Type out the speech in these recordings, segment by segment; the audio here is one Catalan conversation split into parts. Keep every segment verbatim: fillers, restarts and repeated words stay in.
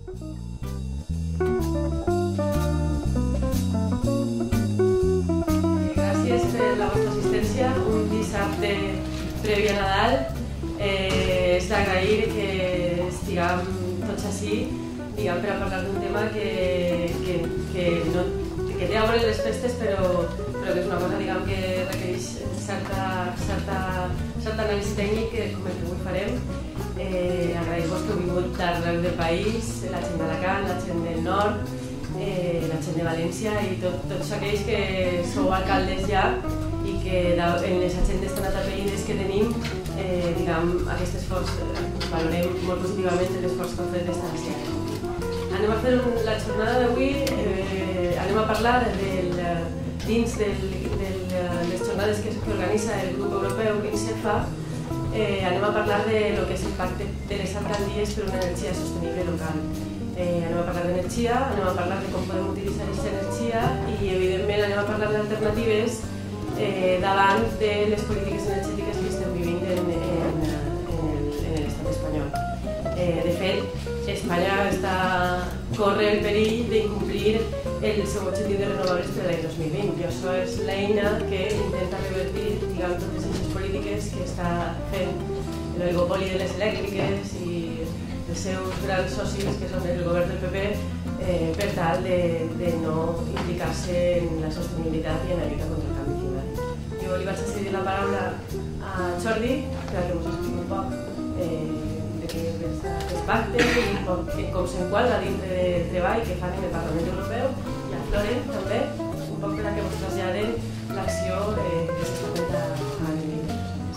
Gràcies per la vostra assistència. Un dissabte previ a Nadal. Eh, és d'agrair que estiguem tots així, diguem, per a parlar d'un tema que, que, que, no, que té a veure les festes, però, però que és una cosa, diguem, que requereix certa, certa, certa anàlisi tècnic, com el que avui farem. Eh, Agrair-vos que heu vingut d'arreu del país, la gent d'Alacant, la gent del nord, eh, la gent de València i tot, tots aquells que sou alcaldes ja i que en les agendes tan atapeïdes que tenim, eh, diguem, aquest esforç, eh, valorem molt positivament l'esforç que heu fet d'estar així. Anem a fer un, la jornada d'avui, eh, anem a parlar del, dins del, del, les jornades que, que organitza el grup europeu INSEFA. Eh, anem a parlar de lo que és el pacte de les alcaldies per una energia sostenible local. Eh, anem a parlar d'energia, anem a parlar de com podem utilitzar aquesta energia i, evidentment, anem a parlar d'alternatives eh, davant de les polítiques energètiques que estem vivint en, en, en l'estat espanyol. Eh, de fet, Espanya està, corre el perill d'incomplir el seu objectiu de renovables per l'any dos mil vint i això és l'eina que intenta revertir, diguem, totes aquestes polítiques que està fent l'oligopoli de les elèctriques i els seus grans socis, que són el govern del P P, eh, per tal de, de no implicar-se en la sostenibilitat i en la lluita contra el canvi climàtic. Jo li vaig a cedir la paraula a Jordi perquè ens expliqui un poc eh, de què és aquest pacte i com, com s'enquadra dintre del treball que fan en el Parlament Europeu, i a Floren també, un poc per a que vos traslladen l'acció eh, que s'està fent a nivell.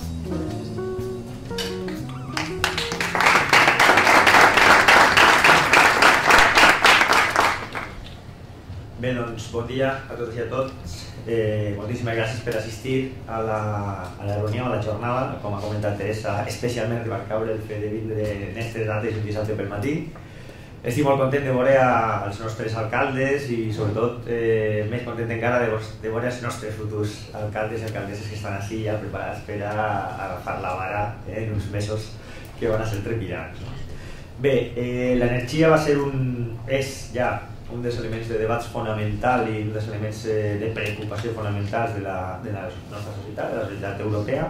Bé, doncs, bon dia a totes i a tots. Eh, moltíssimes gràcies per assistir a la, a la reunió, a la jornada. Com ha comentat Teresa, especialment va caure el fet de vindre en aquestes dates un dissabte pel matí. Estic molt content de veure els nostres alcaldes i, sobretot, eh, més content encara de, de veure els nostres futurs alcaldes i alcaldesses que estan així ja preparats per a agafar la vara eh, en uns mesos que van a ser trepidants. Bé, eh, l'energia va ser un... és ja un dels elements de debats fonamental i un dels elements de preocupació fonamentals de la, de la nostra societat, de la societat europea.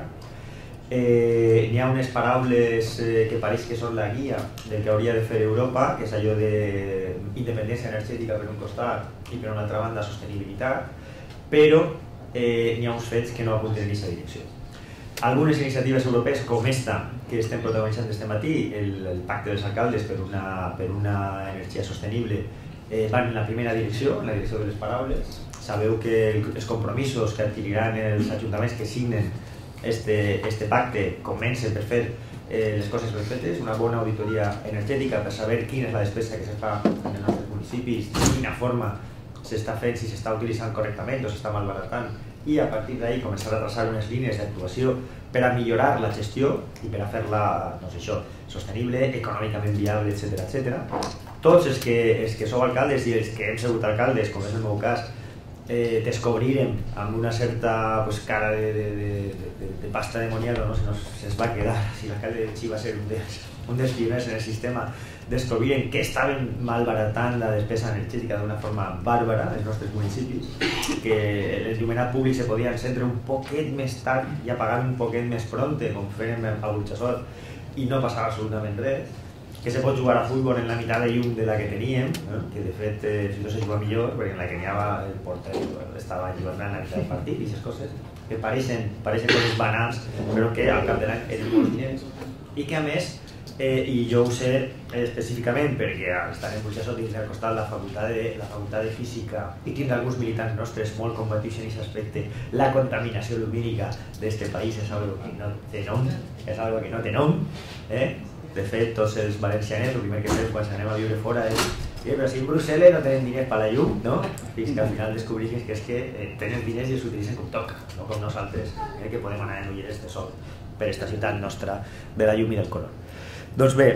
Eh, N'hi ha unes paraules eh, que pareix que són la guia del que hauria de fer Europa, que és allò d'independència energètica per un costat i per una altra banda sostenibilitat, però eh, n'hi ha uns fets que no apunten en aquesta direcció. Algunes iniciatives europees com esta que estem protagonitzant aquest matí, el, el Pacte dels Alcaldes per una, per una energia sostenible, Eh, van en la primera direcció, en la direcció de les paraules. Sabeu que els compromisos que adquiriran els ajuntaments que signen este, este pacte comencen per fer eh, les coses ben fetes, una bona auditoria energètica per saber quina és la despesa que se fa en els nostres municipis, de quina forma s'està fent, si s'està utilitzant correctament o s'està malbaratant, i a partir d'ahí començar a traçar unes línies d'actuació per a millorar la gestió i per a fer-la, no sé això, sostenible, econòmicament viable, etcètera, etcètera. Tots els que, els que sou alcaldes i els que hem sigut alcaldes, com és el meu cas, eh, descobrirem amb una certa pues, cara de, de, de, de, de pasta de moniato, no? Si no se'ns va quedar, si l'alcalde de Xi va ser un dels, un dels pioners en el sistema, descobrirem que estaven malbaratant la despesa energètica d'una forma bàrbara als nostres municipis, que l'enllumenat públic se podia encendre un poquet més tard i apagar un poquet més pronte, com fèiem a Burxassot, i no passava absolutament res, que se pot jugar a futbol en la meitat de llum de la que teníem, eh? Que de fet eh, si no se juga millor, perquè en la que n'hi havia el porter estava jugant a mitjà del partit i aquestes coses que pareixen, pareixen coses banals, però que al cap de l'any eren molts diners i que a més, eh, i jo ho sé eh, específicament perquè estan en Burxassot dins al costat la facultat de, la facultat de física i tinc alguns militants nostres molt combatius en aquest aspecte, la contaminació lumínica d'este país és algo que no té nom, és algo que no té nom, eh? De fet, tots els valencianers, el primer que fem quan anem a viure fora és eh, però si en Brussel·les no tenen diners per la llum, no? Fins que al final descobrim que és que eh, tenen diners i els utilitzen com toca, no com nosaltres, eh, que podem anar en ulleres de sol per aquesta ciutat nostra de la llum i del color. Doncs bé,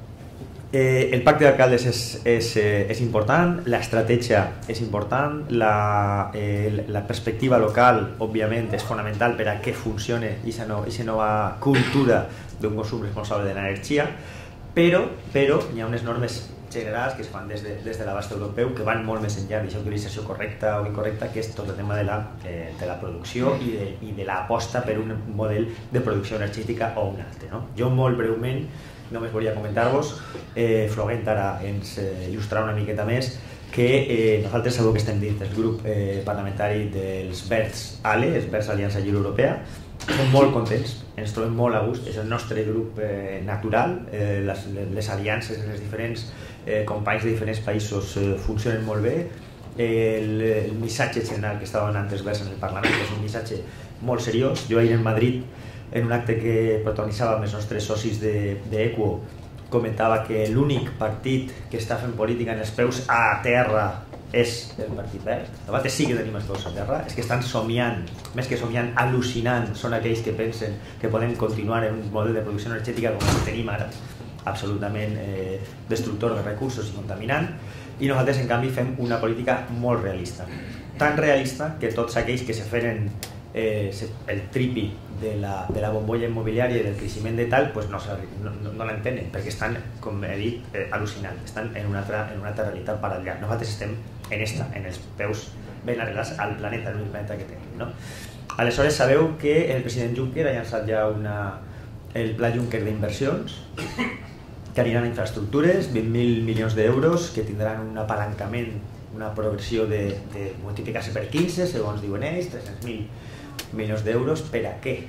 eh, el pacte d'alcaldes és, és, eh, és important, l'estratègia és important, la, eh, la perspectiva local, òbviament, és fonamental per a que funcione aquesta no, nova cultura d'un consum responsable de l'energia, però, però hi ha unes normes generals que es fan des de, des de l'abast europeu, que van molt més enllà d'aquesta utilització correcta o incorrecta, que és tot el tema de la, eh, de la producció i de, i de l'aposta per un model de producció energètica o un altre, no? Jo molt breument només volia comentar-vos, eh, Florent ara ens eh, il·lustrarà una miqueta més, que eh, nosaltres sabeu que estem dins del grup eh, parlamentari dels Verds A L E, els Verds Aliança Lliure Europea. Estem molt contents, ens trobem molt a gust, és el nostre grup eh, natural, eh, les, les aliances dels diferents eh, companys de diferents països eh, funcionen molt bé. El, el missatge general que estava donant els Verds en el Parlament és un missatge molt seriós. Jo ahir en Madrid, en un acte que protagonitzava amb els nostres socis d'Equo, comentava que l'únic partit que està fent política en els peus a terra és el Partit Verd. A vegades sí que tenim els peus a terra, és que estan somiant, més que somiant, al·lucinant, són aquells que pensen que podem continuar en un model de producció energètica com el que tenim ara, absolutament eh, destructor de recursos i contaminant, i nosaltres en canvi fem una política molt realista, tan realista que tots aquells que se feren eh, el tripi de la, de la bombolla immobiliària i del creixement de tal, pues no, no, no l'entenen, perquè estan, com he dit, eh, al·lucinant, estan en una altra, en una altra realitat paral·lel. Nosaltres estem en esta, en els peus ben arreglats al planeta, l'únic planeta que tenim, no? Aleshores sabeu que el president Juncker ha llançat ja una, el pla Juncker d'inversions que aniran a infraestructures, vint mil milions d'euros, que tindran un apalancament, una progressió de, de multiplicar-se per quinze, segons diuen ells, tres-cents mil milions d'euros. Per a què?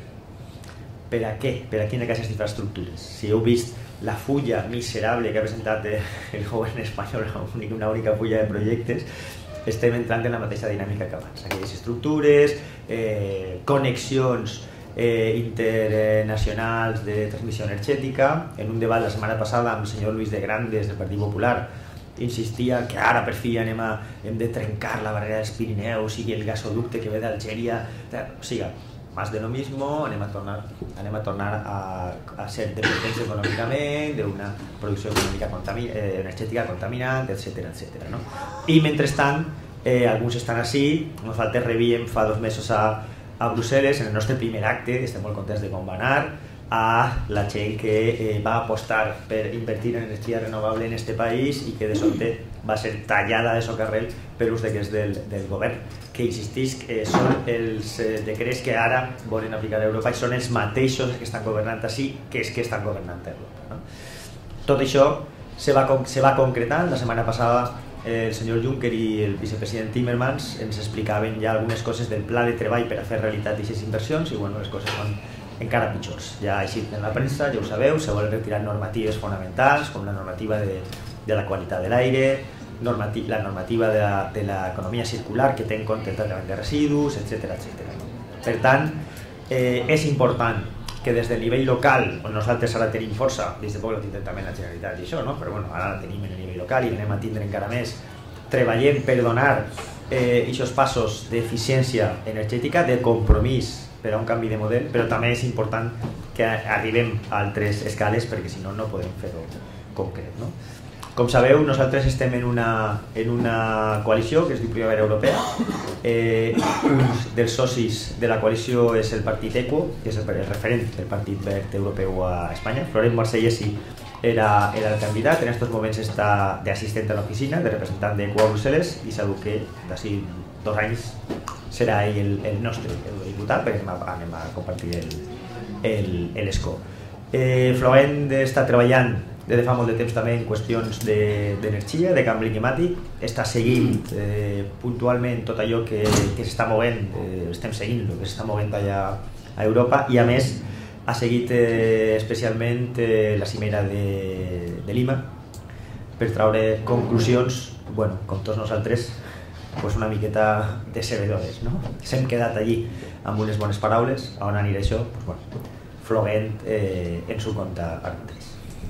Per a què? Per a quines aquestes infraestructures? Si heu vist la fulla miserable que ha presentat el govern espanyol, una única fulla de projectes, estem entrant en la mateixa dinàmica que abans. Aquelles estructures, eh, connexions eh, internacionals de transmissió energètica. En un debat la setmana passada amb el senyor Luis de Grandes del Partit Popular insistia que ara per fi anem, a, hem de trencar la barrera dels Pirineus, sigui el gasoducte que ve d'Algèria, o sigui, más de lo mismo, anem a tornar, anem a, tornar a, a ser dependents econòmicament, d'una producció econòmica contami, eh, energètica contaminant, etcètera, etcètera, no? I mentrestant, eh, alguns estan així, nosaltres rebíem fa dos mesos a, a Brussel·les, en el nostre primer acte, estem molt contents de com va anar, a la gent que eh, va apostar per invertir en energia renovable en este país i que de sobte va ser tallada de socarrel per uns decrets del, del govern, que insistís que són els eh, decrets que ara volen aplicar a Europa i són els mateixos que estan governant així que és que estan governant a Europa, no? Tot això se va, se va concretant. La setmana passada eh, el senyor Juncker i el vicepresident Timmermans ens explicaven ja algunes coses del pla de treball per a fer realitat d'aquestes inversions i bueno, les coses són encara pitjors. Ja ha eixit en la premsa, ja ho sabeu, se volen retirar normatives fonamentals com la normativa de, de la qualitat de l'aire, normati la normativa de l'economia circular que té en compte el tractament de residus, etcètera, etcètera. Per tant, eh, és important que des del nivell local, on nosaltres ara tenim força, des de poc la tindrem també la Generalitat i això, no? Però bueno, ara la tenim en el nivell local i anem a tindre encara més, treballem per donar aquests eh, passos d'eficiència energètica, de compromís per a un canvi de model, però també és important que arribem a altres escales perquè si no, no podem fer-ho concret, no? Com sabeu, nosaltres estem en una, en una coalició que es diu Primavera Europea. Eh, un dels socis de la coalició és el partit Equo, que és el, el referent del Partit Verd Europeu a Espanya. Florent Marsellesi era, era el candidat, en aquests moments està d'assistent a l'oficina, de representant d'Equo a Brussel·les, i segur que d'ací dos anys serà ell el, el nostre el diputat, perquè anem a, anem a compartir l'escó. Eh, Florent està treballant des de fa molt de temps també en qüestions d'energia, de, de canvi climàtic, està seguint eh, puntualment tot allò que, que s'està movent, eh, estem seguint el que s'està movent allà a Europa, i a més ha seguit eh, especialment eh, la cimera de, de Lima per traure conclusions, bueno, com tots nosaltres, pues una miqueta decebedores, no? S'hem quedat allí amb unes bones paraules. A on anirà això? Pues bueno, Florent eh, ens ho conta ara mateix.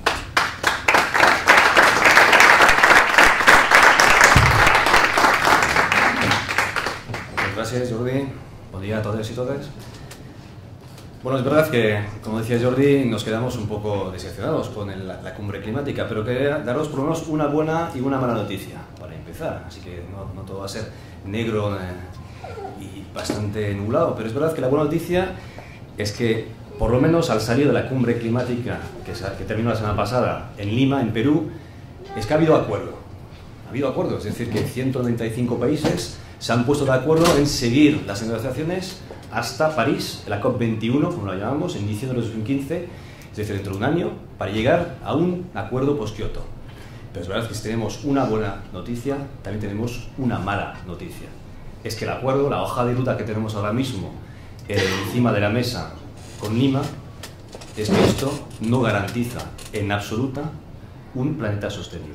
Gracias, Jordi. Buen día a todos y todas. Bueno, es verdad que, como decía Jordi, nos quedamos un poco decepcionados con el, la cumbre climática, pero quería daros por lo menos una buena y una mala noticia para empezar. Así que no, no todo va a ser negro eh, y bastante nublado, pero es verdad que la buena noticia es que, por lo menos al salir de la cumbre climática que, que terminó la semana pasada en Lima, en Perú, es que ha habido acuerdo. Ha habido acuerdo, es decir, que ciento noventa y cinco países se han puesto de acuerdo en seguir las negociaciones hasta París, la COP veintiuno, como la llamamos, en diciembre de dos mil quince, es decir, dentro de un año, para llegar a un acuerdo post-Kioto. Pero es verdad que si tenemos una buena noticia, también tenemos una mala noticia. Es que el acuerdo, la hoja de ruta que tenemos ahora mismo eh, encima de la mesa con Lima, es que esto no garantiza en absoluta un planeta sostenible.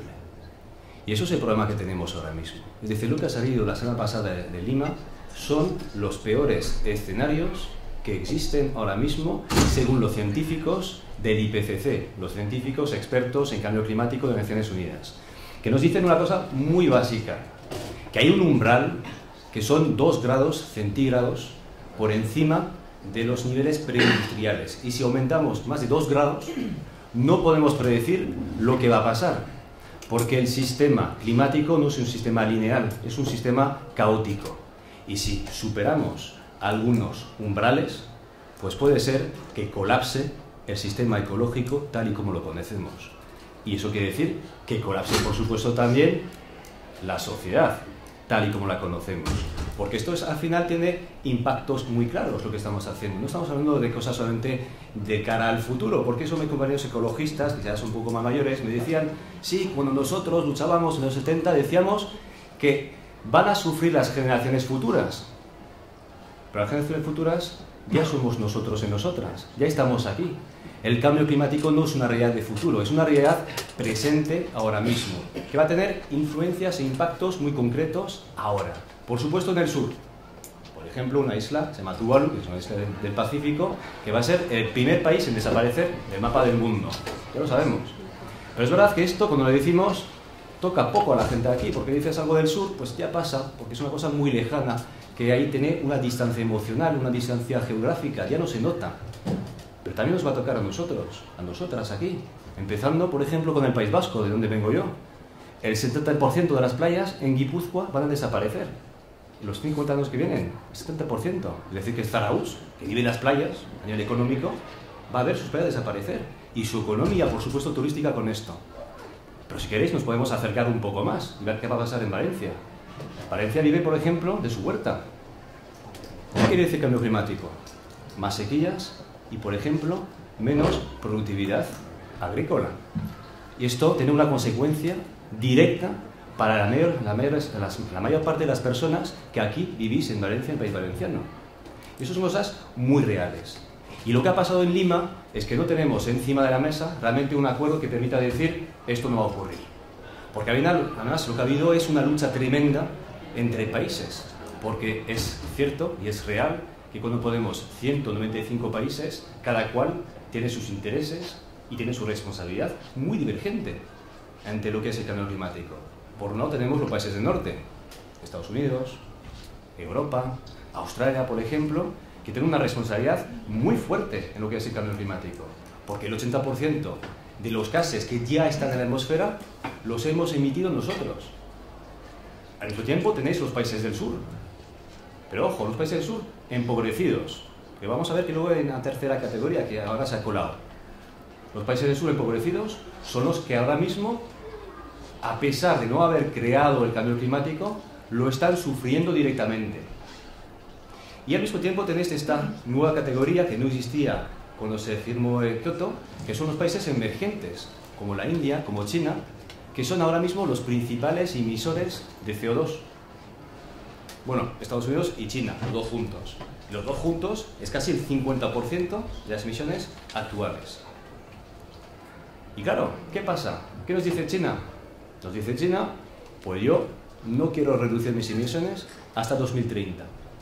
Y eso es el problema que tenemos ahora mismo. Es decir, lo que ha salido la semana pasada de, de Lima son los peores escenarios que existen ahora mismo según los científicos del I P C C, los científicos expertos en cambio climático de Naciones Unidas, que nos dicen una cosa muy básica, que hay un umbral que son dos grados centígrados por encima de los niveles preindustriales. Y si aumentamos más de dos grados, no podemos predecir lo que va a pasar, porque el sistema climático no es un sistema lineal, es un sistema caótico. Y si superamos algunos umbrales, pues puede ser que colapse el sistema ecológico tal y como lo conocemos. Y eso quiere decir que colapse, por supuesto, también la sociedad tal y como la conocemos. Porque esto es, al final tiene impactos muy claros lo que estamos haciendo. No estamos hablando de cosas solamente de cara al futuro, porque eso mis compañeros ecologistas, que ya son un poco más mayores, me decían, sí, cuando nosotros luchábamos en los setenta decíamos que van a sufrir las generaciones futuras. Pero las generaciones futuras ya somos nosotros y nosotras, ya estamos aquí. El cambio climático no es una realidad de futuro, es una realidad presente ahora mismo, que va a tener influencias e impactos muy concretos ahora. Por supuesto en el sur. Por ejemplo, una isla, se llama Tuvalu, que es una isla del Pacífico, que va a ser el primer país en desaparecer del mapa del mundo. Ya lo sabemos. Pero es verdad que esto, cuando lo decimos, toca poco a la gente de aquí, porque dices algo del sur, pues ya pasa, porque es una cosa muy lejana, que ahí tiene una distancia emocional, una distancia geográfica, ya no se nota. Pero también nos va a tocar a nosotros, a nosotras aquí. Empezando, por ejemplo, con el País Vasco, de donde vengo yo. El setenta por ciento de las playas en Guipúzcoa van a desaparecer. En los cincuenta años que vienen, el setenta por ciento. Es decir, que Zarauz, que vive en las playas, a nivel económico, va a ver sus playas desaparecer. Y su economía, por supuesto, turística con esto. Pero si queréis, nos podemos acercar un poco más y ver qué va a pasar en Valencia. Valencia vive, por ejemplo, de su huerta. ¿Qué quiere decir cambio climático? Más sequías y, por ejemplo, menos productividad agrícola. Y esto tiene una consecuencia directa para la mayor, la, mayor, la mayor parte de las personas que aquí vivís en Valencia, en el País Valenciano. Y eso son cosas muy reales. Y lo que ha pasado en Lima es que no tenemos encima de la mesa realmente un acuerdo que permita decir esto no va a ocurrir. Porque además lo que ha habido es una lucha tremenda entre países. Porque es cierto y es real que cuando ponemos ciento noventa y cinco países, cada cual tiene sus intereses y tiene su responsabilidad muy divergente ante lo que es el cambio climático. Por un lado tenemos los países del norte, Estados Unidos, Europa, Australia, por ejemplo, que tienen una responsabilidad muy fuerte en lo que es el cambio climático. Porque el ochenta por ciento de los gases que ya están en la atmósfera los hemos emitido nosotros. Al mismo tiempo tenéis los países del sur. Pero ojo, los países del sur empobrecidos. Que vamos a ver que luego hay una tercera categoría que ahora se ha colado. Los países del sur empobrecidos son los que ahora mismo, a pesar de no haber creado el cambio climático, lo están sufriendo directamente. Y al mismo tiempo tenéis esta nueva categoría que no existía cuando se firmó el Kioto, que son los países emergentes, como la India, como China, que son ahora mismo los principales emisores de C O dos. Bueno, Estados Unidos y China, los dos juntos. Y los dos juntos es casi el cincuenta por ciento de las emisiones actuales. Y claro, ¿qué pasa? ¿Qué nos dice China? Nos dice China, pues yo no quiero reducir mis emisiones hasta dos mil treinta.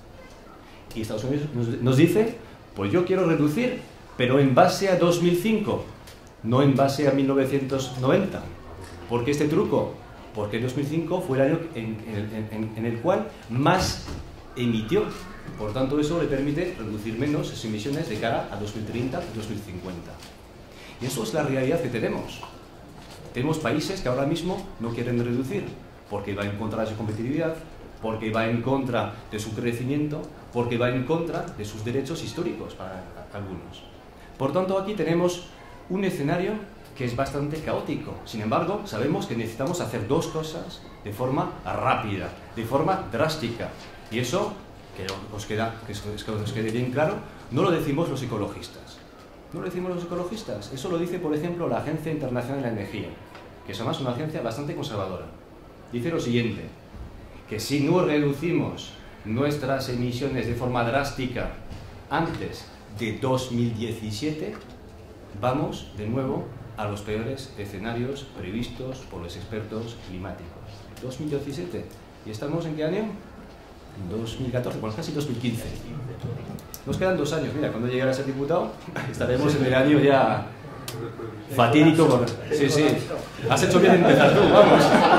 Y Estados Unidos nos, nos dice, pues yo quiero reducir, pero en base a dos mil cinco, no en base a mil novecientos noventa. ¿Por qué este truco? Porque el dos mil cinco fue el año en, en, en, en el cual más emitió. Por tanto, eso le permite reducir menos sus emisiones de cara a dos mil treinta y dos mil cincuenta. Y eso es la realidad que tenemos. Tenemos países que ahora mismo no quieren reducir porque va en contra de su competitividad, porque va en contra de su crecimiento, porque va en contra de sus derechos históricos para algunos. Por tanto, aquí tenemos un escenario que es bastante caótico. Sin embargo, sabemos que necesitamos hacer dos cosas de forma rápida, de forma drástica. Y eso, que os, queda, que os quede bien claro, no lo decimos los ecologistas. No lo decimos los ecologistas. Eso lo dice, por ejemplo, la Agencia Internacional de la Energía, que es además una agencia bastante conservadora. Dice lo siguiente, que si no reducimos nuestras emisiones de forma drástica antes de dos mil diecisiete, vamos de nuevo a los peores escenarios previstos por los expertos climáticos. dos mil diecisiete. ¿Y estamos en qué año? dos mil catorce, bueno, casi dos mil quince. Nos quedan dos años. Mira, cuando llegue a ser diputado, estaremos en el año ya fatídico. Sí, sí. Has hecho bien en empezar tú, vamos.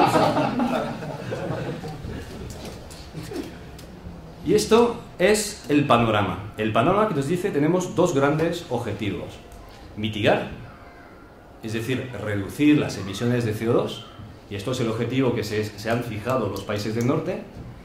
Y esto es el panorama. El panorama que nos dice tenemos dos grandes objetivos. Mitigar, es decir, reducir las emisiones de C O dos, y esto es el objetivo que se, se han fijado los países del norte,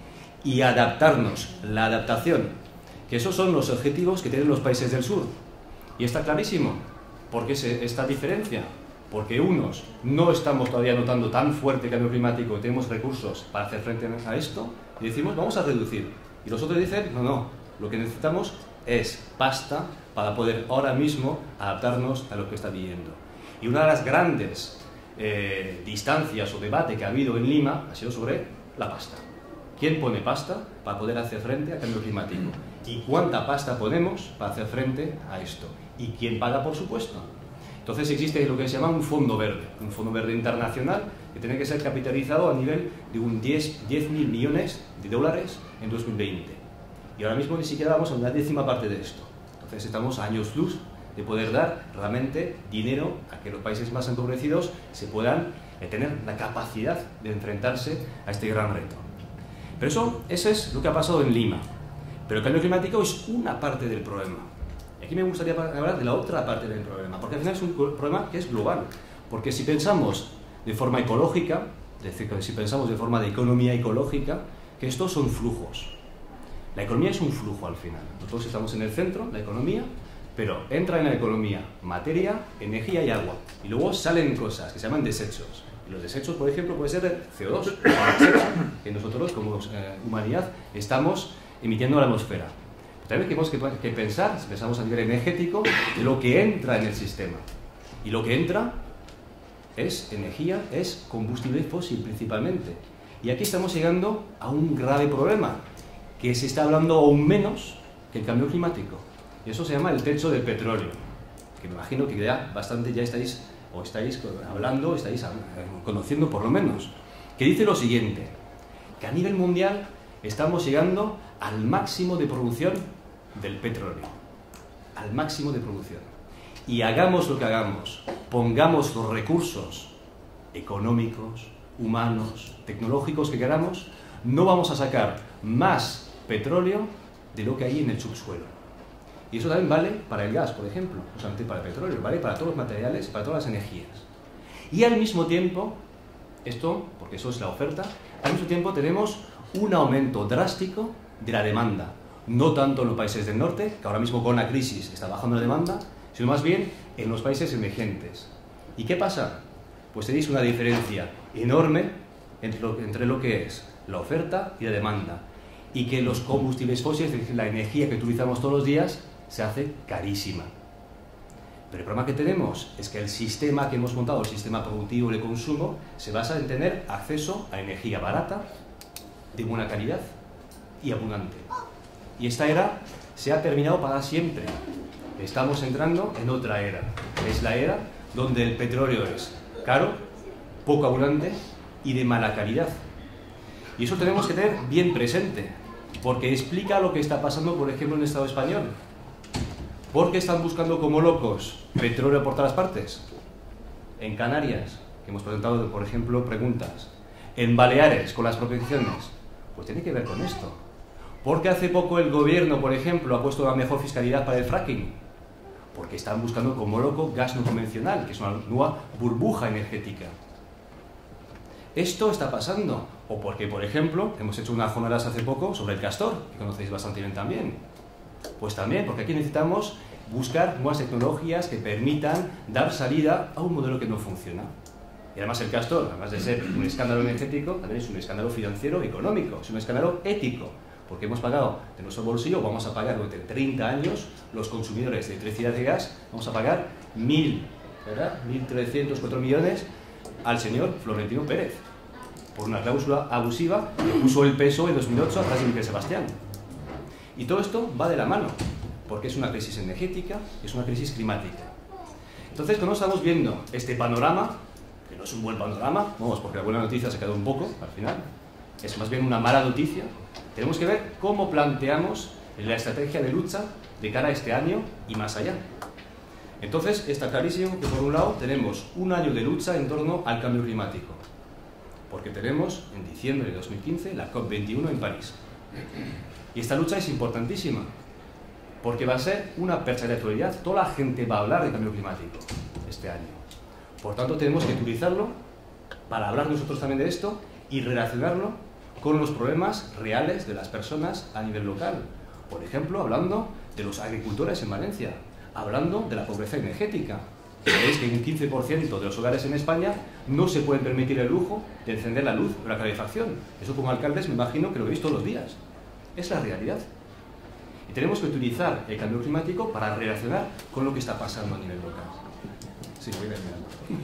y adaptarnos, la adaptación, que esos son los objetivos que tienen los países del sur. Y está clarísimo. ¿Por qué se, esta diferencia? Porque unos no estamos todavía notando tan fuerte el cambio climático, tenemos recursos para hacer frente a esto, y decimos, vamos a reducir. Y los otros dicen, no, no, lo que necesitamos es pasta para poder ahora mismo adaptarnos a lo que está viviendo. Y una de las grandes eh, distancias o debate que ha habido en Lima ha sido sobre la pasta. ¿Quién pone pasta para poder hacer frente al cambio climático? ¿Y cuánta pasta ponemos para hacer frente a esto? ¿Y quién paga, por supuesto? Entonces existe lo que se llama un fondo verde, un fondo verde internacional que tiene que ser capitalizado a nivel de un diez mil millones de dólares en dos mil veinte. Y ahora mismo ni siquiera vamos a una décima parte de esto. Entonces estamos a años luz de poder dar realmente dinero a que los países más empobrecidos se puedan eh, tener la capacidad de enfrentarse a este gran reto. Pero eso, eso es lo que ha pasado en Lima. Pero el cambio climático es una parte del problema. Y aquí me gustaría hablar de la otra parte del problema, porque al final es un problema que es global. Porque si pensamos de forma ecológica, es decir, que si pensamos de forma de economía ecológica, que estos son flujos. La economía es un flujo al final. Nosotros estamos en el centro, la economía, pero entra en la economía materia, energía y agua. Y luego salen cosas que se llaman desechos. Y los desechos, por ejemplo, puede ser C O dos, un desecho que nosotros como eh, humanidad estamos emitiendo a la atmósfera. También tenemos que, que pensar, si pensamos a nivel energético, de lo que entra en el sistema. Y lo que entra es energía, es combustible fósil principalmente. Y aquí estamos llegando a un grave problema, que se está hablando aún menos que el cambio climático. Y eso se llama el techo del petróleo, que me imagino que ya bastante ya estáis, o estáis hablando, estáis conociendo por lo menos, que dice lo siguiente, que a nivel mundial estamos llegando al máximo de producción del petróleo, al máximo de producción. Y hagamos lo que hagamos, pongamos los recursos económicos, humanos, tecnológicos que queramos, no vamos a sacar más petróleo de lo que hay en el subsuelo. Y eso también vale para el gas, por ejemplo, no solamente para el petróleo, vale para todos los materiales, para todas las energías. Y al mismo tiempo, esto, porque eso es la oferta, al mismo tiempo tenemos un aumento drástico de la demanda, no tanto en los países del norte, que ahora mismo con la crisis está bajando la demanda, sino más bien en los países emergentes. ¿Y qué pasa? Pues tenéis una diferencia enorme entre lo, entre lo que es la oferta y la demanda, y que los combustibles fósiles, es decir, la energía que utilizamos todos los días, se hace carísima. Pero el problema que tenemos es que el sistema que hemos montado, el sistema productivo de consumo, se basa en tener acceso a energía barata, de buena calidad y abundante. Y esta era se ha terminado para siempre. Estamos entrando en otra era. Es la era donde el petróleo es caro, poco abundante y de mala calidad. Y eso tenemos que tener bien presente, porque explica lo que está pasando, por ejemplo, en el Estado español. ¿Por qué están buscando como locos petróleo por todas partes? En Canarias, que hemos presentado, por ejemplo, preguntas. En Baleares, con las proposiciones. Pues tiene que ver con esto. ¿Por qué hace poco el gobierno, por ejemplo, ha puesto una mejor fiscalidad para el fracking? Porque están buscando como loco gas no convencional, que es una nueva burbuja energética. Esto está pasando. O porque, por ejemplo, hemos hecho unas jornadas hace poco sobre el castor, que conocéis bastante bien también. Pues también, porque aquí necesitamos buscar nuevas tecnologías que permitan dar salida a un modelo que no funciona. Y además el Castor, además de ser un escándalo energético, también es un escándalo financiero económico, es un escándalo ético, porque hemos pagado de nuestro bolsillo, vamos a pagar durante treinta años, los consumidores de electricidad y gas, vamos a pagar mil, ¿verdad? mil trescientos cuatro millones al señor Florentino Pérez, por una cláusula abusiva que puso el P S O E en dos mil ocho atrás de Miguel Sebastián. Y todo esto va de la mano, porque es una crisis energética, es una crisis climática. Entonces, cuando estamos viendo este panorama, que no es un buen panorama, vamos, porque la buena noticia se quedó un poco al final, es más bien una mala noticia, tenemos que ver cómo planteamos la estrategia de lucha de cara a este año y más allá. Entonces, está clarísimo que por un lado tenemos un año de lucha en torno al cambio climático, porque tenemos en diciembre de dos mil quince la COP veintiuno en París. Y esta lucha es importantísima, porque va a ser una percha de actualidad. Toda la gente va a hablar de cambio climático este año. Por tanto, tenemos que utilizarlo para hablar nosotros también de esto y relacionarlo con los problemas reales de las personas a nivel local. Por ejemplo, hablando de los agricultores en Valencia, hablando de la pobreza energética. Veis que un quince por ciento de los hogares en España no se pueden permitir el lujo de encender la luz o la calefacción. Eso como alcaldes me imagino que lo veis todos los días. Es la realidad. Y tenemos que utilizar el cambio climático para relacionar con lo que está pasando a nivel local. Sí, voy a ver.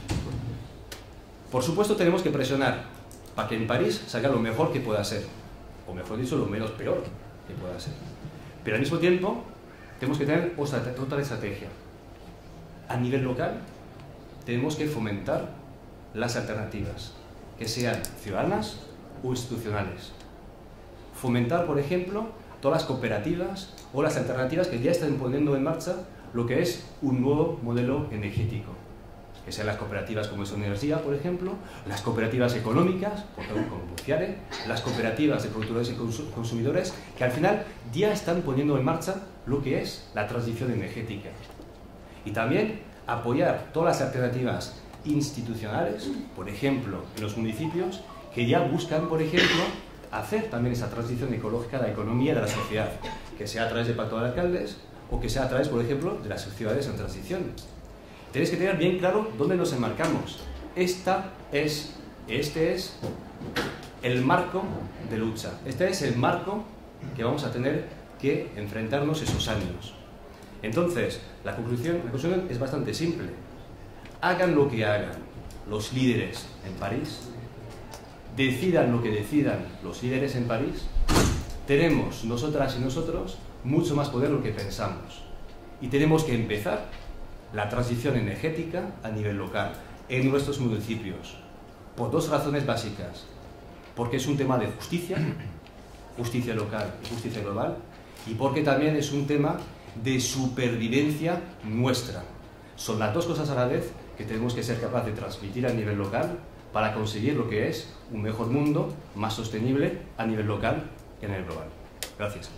Por supuesto, tenemos que presionar para que en París salga lo mejor que pueda ser, o mejor dicho, lo menos peor que pueda ser. Pero al mismo tiempo, tenemos que tener otra, otra estrategia. A nivel local, tenemos que fomentar las alternativas, que sean ciudadanas o institucionales. Fomentar, por ejemplo, todas las cooperativas o las alternativas que ya están poniendo en marcha lo que es un nuevo modelo energético. Que sean las cooperativas como Son Energía, por ejemplo, las cooperativas económicas, por ejemplo, como Buciare, las cooperativas de productores y consumidores, que al final ya están poniendo en marcha lo que es la transición energética. Y también apoyar todas las alternativas institucionales, por ejemplo, en los municipios, que ya buscan, por ejemplo, hacer también esa transición ecológica de la economía y de la sociedad, que sea a través del pacto de alcaldes o que sea a través, por ejemplo, de las ciudades en transición. Tenéis que tener bien claro dónde nos enmarcamos. Esta es, este es el marco de lucha. Este es el marco que vamos a tener que enfrentarnos esos años. Entonces, la conclusión, la conclusión es bastante simple. Hagan lo que hagan los líderes en París, decidan lo que decidan los líderes en París, tenemos nosotras y nosotros mucho más poder de lo que pensamos. Y tenemos que empezar la transición energética a nivel local, en nuestros municipios, por dos razones básicas. Porque es un tema de justicia, justicia local y justicia global, y porque también es un tema de supervivencia nuestra. Son las dos cosas a la vez que tenemos que ser capaces de transmitir a nivel local para conseguir lo que es un mejor mundo, más sostenible a nivel local que a nivel global. Gracias.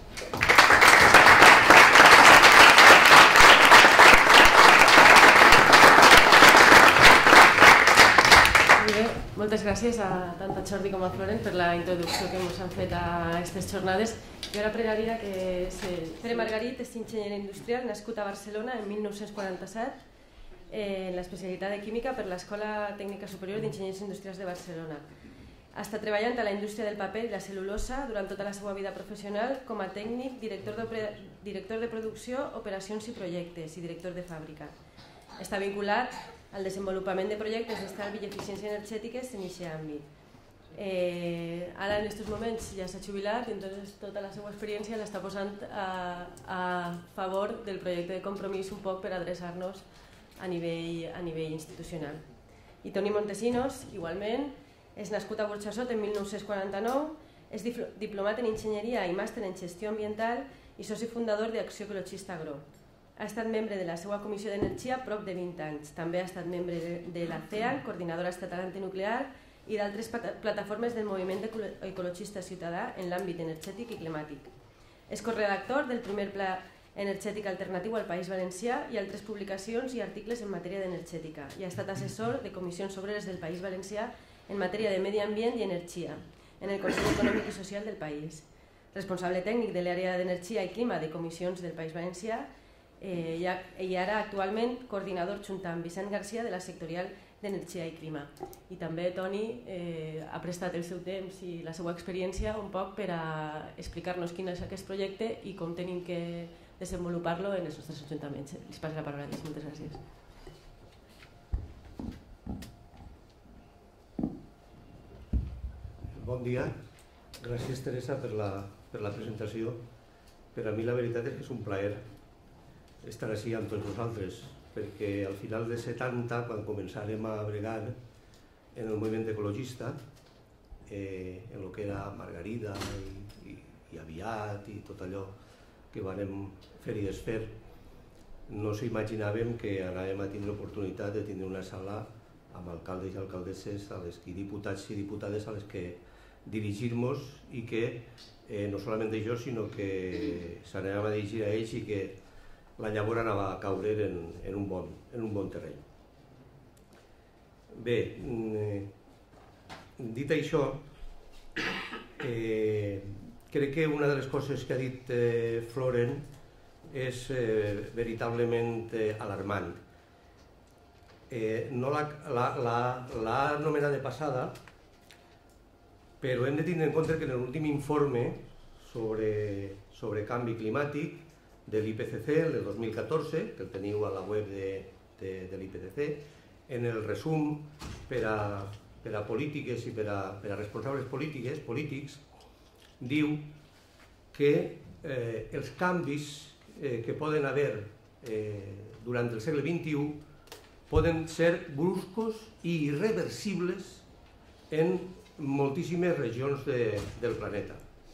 Moltes gràcies a tant a Jordi com a Florent per la introducció que ens han fet a aquestes jornades. I ara pregaria que Pere Margarit és enginyer industrial nascut a Barcelona en mil nou-cents quaranta-set en l'especialitat de química per l'Escola Tècnica Superior d'Enginyers Industrials de Barcelona. Ha estat treballant a la indústria del paper i la cel·lulosa durant tota la seva vida professional com a tècnic, director de, director de producció, operacions i projectes i director de fàbrica. Està vinculat al desenvolupament de projectes d'estalvi i eficiència energètiques en aquest àmbit. Eh, ara en aquests moments ja s'ha jubilat i entonces tota la seva experiència l'està posant a, a favor del projecte de compromís un poc per adreçar-nos a nivell, a nivell institucional. I Toni Montesinos, igualment, és nascut a Burxassot en mil nou-cents quaranta-nou, és diplomat en enginyeria i màster en gestió ambiental i soci fundador d'Acció Ecologista Agro. Ha estat membre de la seva Comissió d'Energia prop de vint anys. També ha estat membre de la C E A N, Coordinadora Estatal Antinuclear, i d'altres plataformes del moviment ecologista ciutadà en l'àmbit energètic i climàtic. És corredactor del primer Pla Energètic Alternatiu al País Valencià i altres publicacions i articles en matèria d'energètica, i ha estat assessor de comissions obreres del País Valencià en matèria de medi ambient i energia en el Consell Econòmic i Social del país. Responsable tècnic de l'àrea d'energia i clima de comissions del País Valencià eh, i ara actualment coordinador junt amb Vicent Garcia de la sectorial d'Energia i Clima. I també Toni eh, ha prestat el seu temps i la seva experiència un poc per a explicar-nos quin és aquest projecte i com tenim que desenvolupar-lo en els nostres ajuntaments. Els passo la paraula, moltes gràcies. Bon dia, gràcies Teresa per la, per la presentació. Per a mi la veritat és que és un plaer estar així amb tots vosaltres, perquè al final de setanta, quan començàrem a bregar en el moviment ecologista, eh, en el que era Margarida i, i, i Aviat i tot allò que vàrem fer i desfer, no s'imaginàvem que anàvem a tindre oportunitat de tindre una sala amb alcaldes i alcaldesses a les que, diputats i diputades a les que dirigir-nos i que eh, no solament jo, sinó que s'anàvem a dirigir a ells i que la llavor anava a caure en, en, un, bon, en un bon terreny. Bé, eh, dit això, eh, crec que una de les coses que ha dit eh, Floren és eh, veritablement eh, alarmant. Eh, no l'ha anomenat de passada, però hem de tindre en compte que en l'últim informe sobre, sobre canvi climàtic de l'I P C C, el del dos mil catorze, que el teniu a la web de, de, de l'I P C C, en el resum per a, per a polítiques i per a, per a responsables polítiques, polítics, diu que eh, els canvis eh, que poden haver eh, durant el segle vint-i-u poden ser bruscos i irreversibles en moltíssimes regions de, del planeta.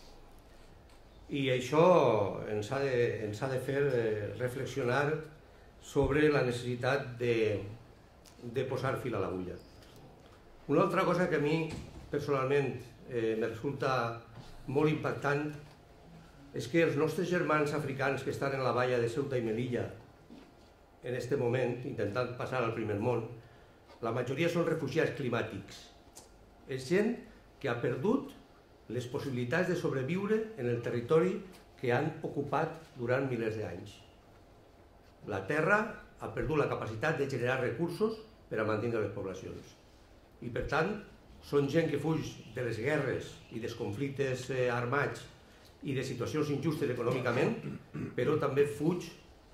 I això ens ha de, ens ha de fer eh, reflexionar sobre la necessitat de, de posar fil a l'agulla. Una altra cosa que a mi personalment eh, me resulta molt impactant és que els nostres germans africans que estan en la valla de Ceuta i Melilla en aquest moment, intentant passar al primer món, la majoria són refugiats climàtics. És gent que ha perdut les possibilitats de sobreviure en el territori que han ocupat durant milers d'anys. La Terra ha perdut la capacitat de generar recursos per a mantenir les poblacions. I per tant, són gent que fuig de les guerres i dels conflictes eh, armats i de situacions injustes econòmicament, però també fuig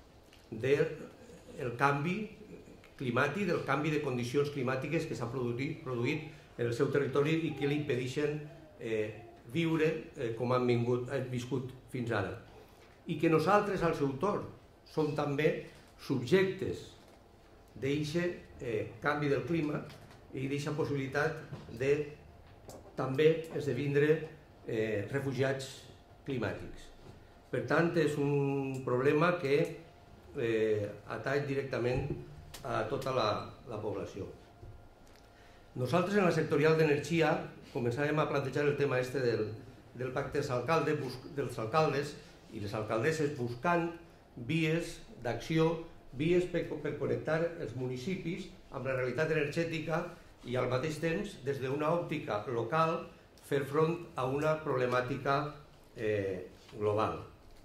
del canvi climàtic, del canvi de condicions climàtiques que s'ha produït, produït en el seu territori i que li impedeixen eh, viure eh, com han vingut, eh, viscut fins ara. I que nosaltres, al seu torn, som també subjectes d'aquest eh, canvi del clima i d'aquesta possibilitat de també esdevindre eh, refugiats climàtics. Per tant, és un problema que eh, atall directament a tota la, la població. Nosaltres en la sectorial d'energia començarem a plantejar el tema este del, del pacte dels alcaldes, dels alcaldes i les alcaldesses buscant vies d'acció, vies per, per connectar els municipis amb la realitat energètica i al mateix temps, des d'una òptica local, fer front a una problemàtica eh, global.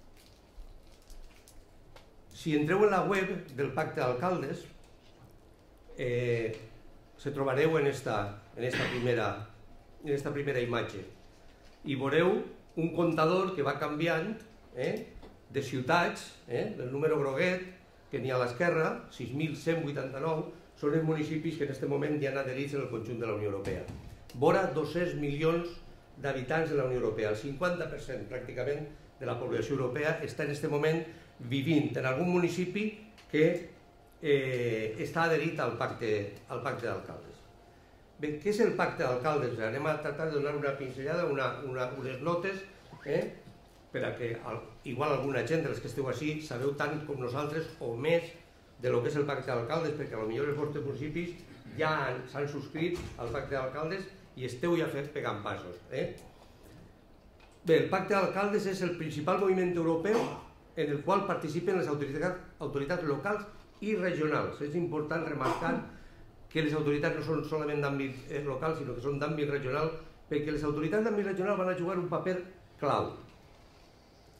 Si entreu en la web del pacte d'alcaldes, eh, se trobareu en esta, en esta, primera, en esta primera imatge i veureu un comptador que va canviant eh, de ciutats, eh, del número groguet que n'hi ha a l'esquerra, sis mil cent vuitanta-nou, són els municipis que en aquest moment ja han adherits en el conjunt de la Unió Europea. Vora dos-cents milions d'habitants de la Unió Europea, el cinquanta per cent pràcticament de la població europea està en aquest moment vivint en algun municipi que eh, està adherit al pacte, al pacte d'alcaldes. Bé, què és el pacte d'alcaldes? Anem a tractar de donar una pinzellada, una, una, unes notes, eh, per a que al, igual alguna gent dels que esteu així sabeu tant com nosaltres o més de lo que és el pacte d'alcaldes, perquè potser els vostres municipis ja s'han subscrit al pacte d'alcaldes i esteu ja fet pegant passos. Eh? Bé, el pacte d'alcaldes és el principal moviment europeu en el qual participen les autoritats, autoritats locals i regionals. És important remarcar que les autoritats no són solament d'àmbit eh, local, sinó que són d'àmbit regional, perquè les autoritats d'àmbit regional van a jugar un paper clau.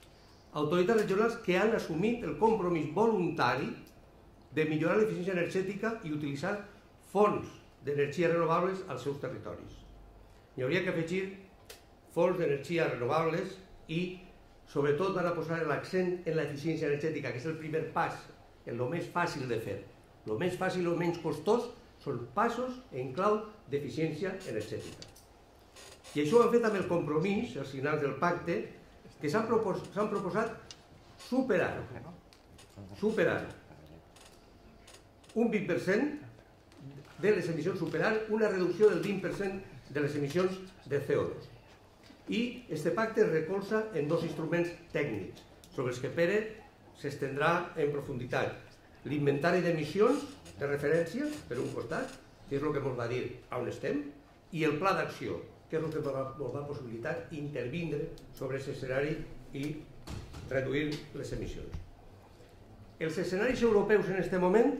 autoritats regionals que han assumit el compromís voluntari de millorar l'eficiència energètica i utilitzar fonts d'energies renovables als seus territoris. Hi hauria que afegir fonts d'energies renovables i, sobretot, van a posar l'accent en l'eficiència energètica, que és el primer pas, el més fàcil de fer. El més fàcil o menys costós són passos en clau d'eficiència energètica. I això ho han fet amb el compromís, els signants del pacte, que s'han propos proposat superar, superar un vint per cent de les emissions, superar una reducció del vint per cent de les emissions de C O dos. I aquest pacte es recolza en dos instruments tècnics, sobre els que Pere s'estendrà en profunditat. L'inventari d'emissions de referència, per un costat, que és el que ens va dir on estem, i el pla d'acció, que és el que ens va possibilitar intervindre sobre aquest escenari i reduir les emissions. Els escenaris europeus en aquest moment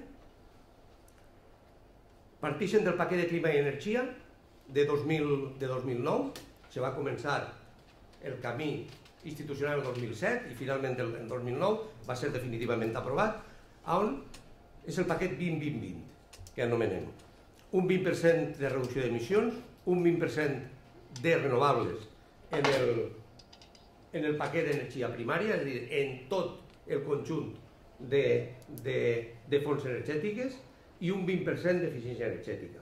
parteixen del paquet de clima i energia de dos mil nou, se va començar el camí institucional el dos mil set i finalment el dos mil nou va ser definitivament aprovat, on és el paquet vint vint vint, que anomenem. Un vint per cent de reducció d'emissions, un vint per cent de renovables en el, en el paquet d'energia primària, és a dir, en tot el conjunt de, de, de fonts energètiques, i un vint per cent d'eficiència energètica.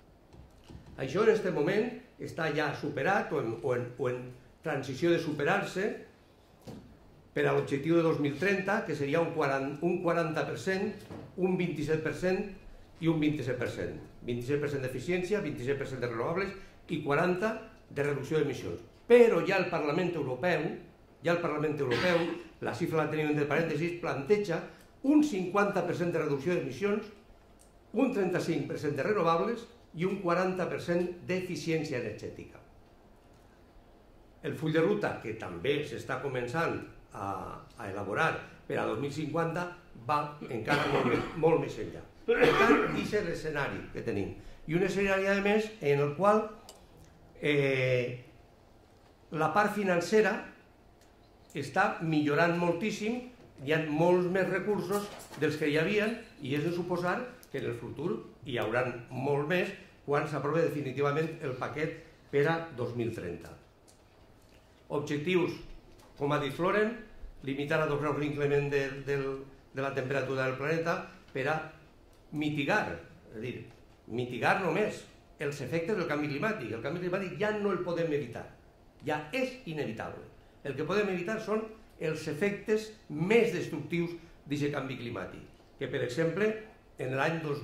Això en aquest moment està ja superat o en, o en, o en transició de superar-se per a l'objectiu de dos mil trenta, que seria un quaranta per cent, un vint-i-set per cent i un vint-i-set per cent. vint-i-set per cent d'eficiència, vint-i-set per cent de renovables i quaranta per cent de reducció d'emissions. Però ja el Parlament Europeu, ja el Parlament Europeu, la xifra la tenim entre parèntesis, planteja un cinquanta per cent de reducció d'emissions, un trenta-cinc per cent de renovables i un quaranta per cent d'eficiència energètica. El full de ruta, que també s'està començant a, a elaborar per a dos mil cinquanta, va encara molt més, molt més enllà. Per tant, aquest és l'escenari que tenim. I un escenari, a més, en el qual eh, la part financera està millorant moltíssim, hi ha molts més recursos dels que hi havia i és de suposar que en el futur hi haurà molt més quan s'aprovi definitivament el paquet per a dos mil trenta. Objectius, com ha dit Floren, limitar a dos graus l'increment de, de, de la temperatura del planeta per a mitigar, és a dir, mitigar només els efectes del canvi climàtic. El canvi climàtic ja no el podem evitar, ja és inevitable. El que podem evitar són els efectes més destructius d'aquest canvi climàtic, que per exemple en l'any dos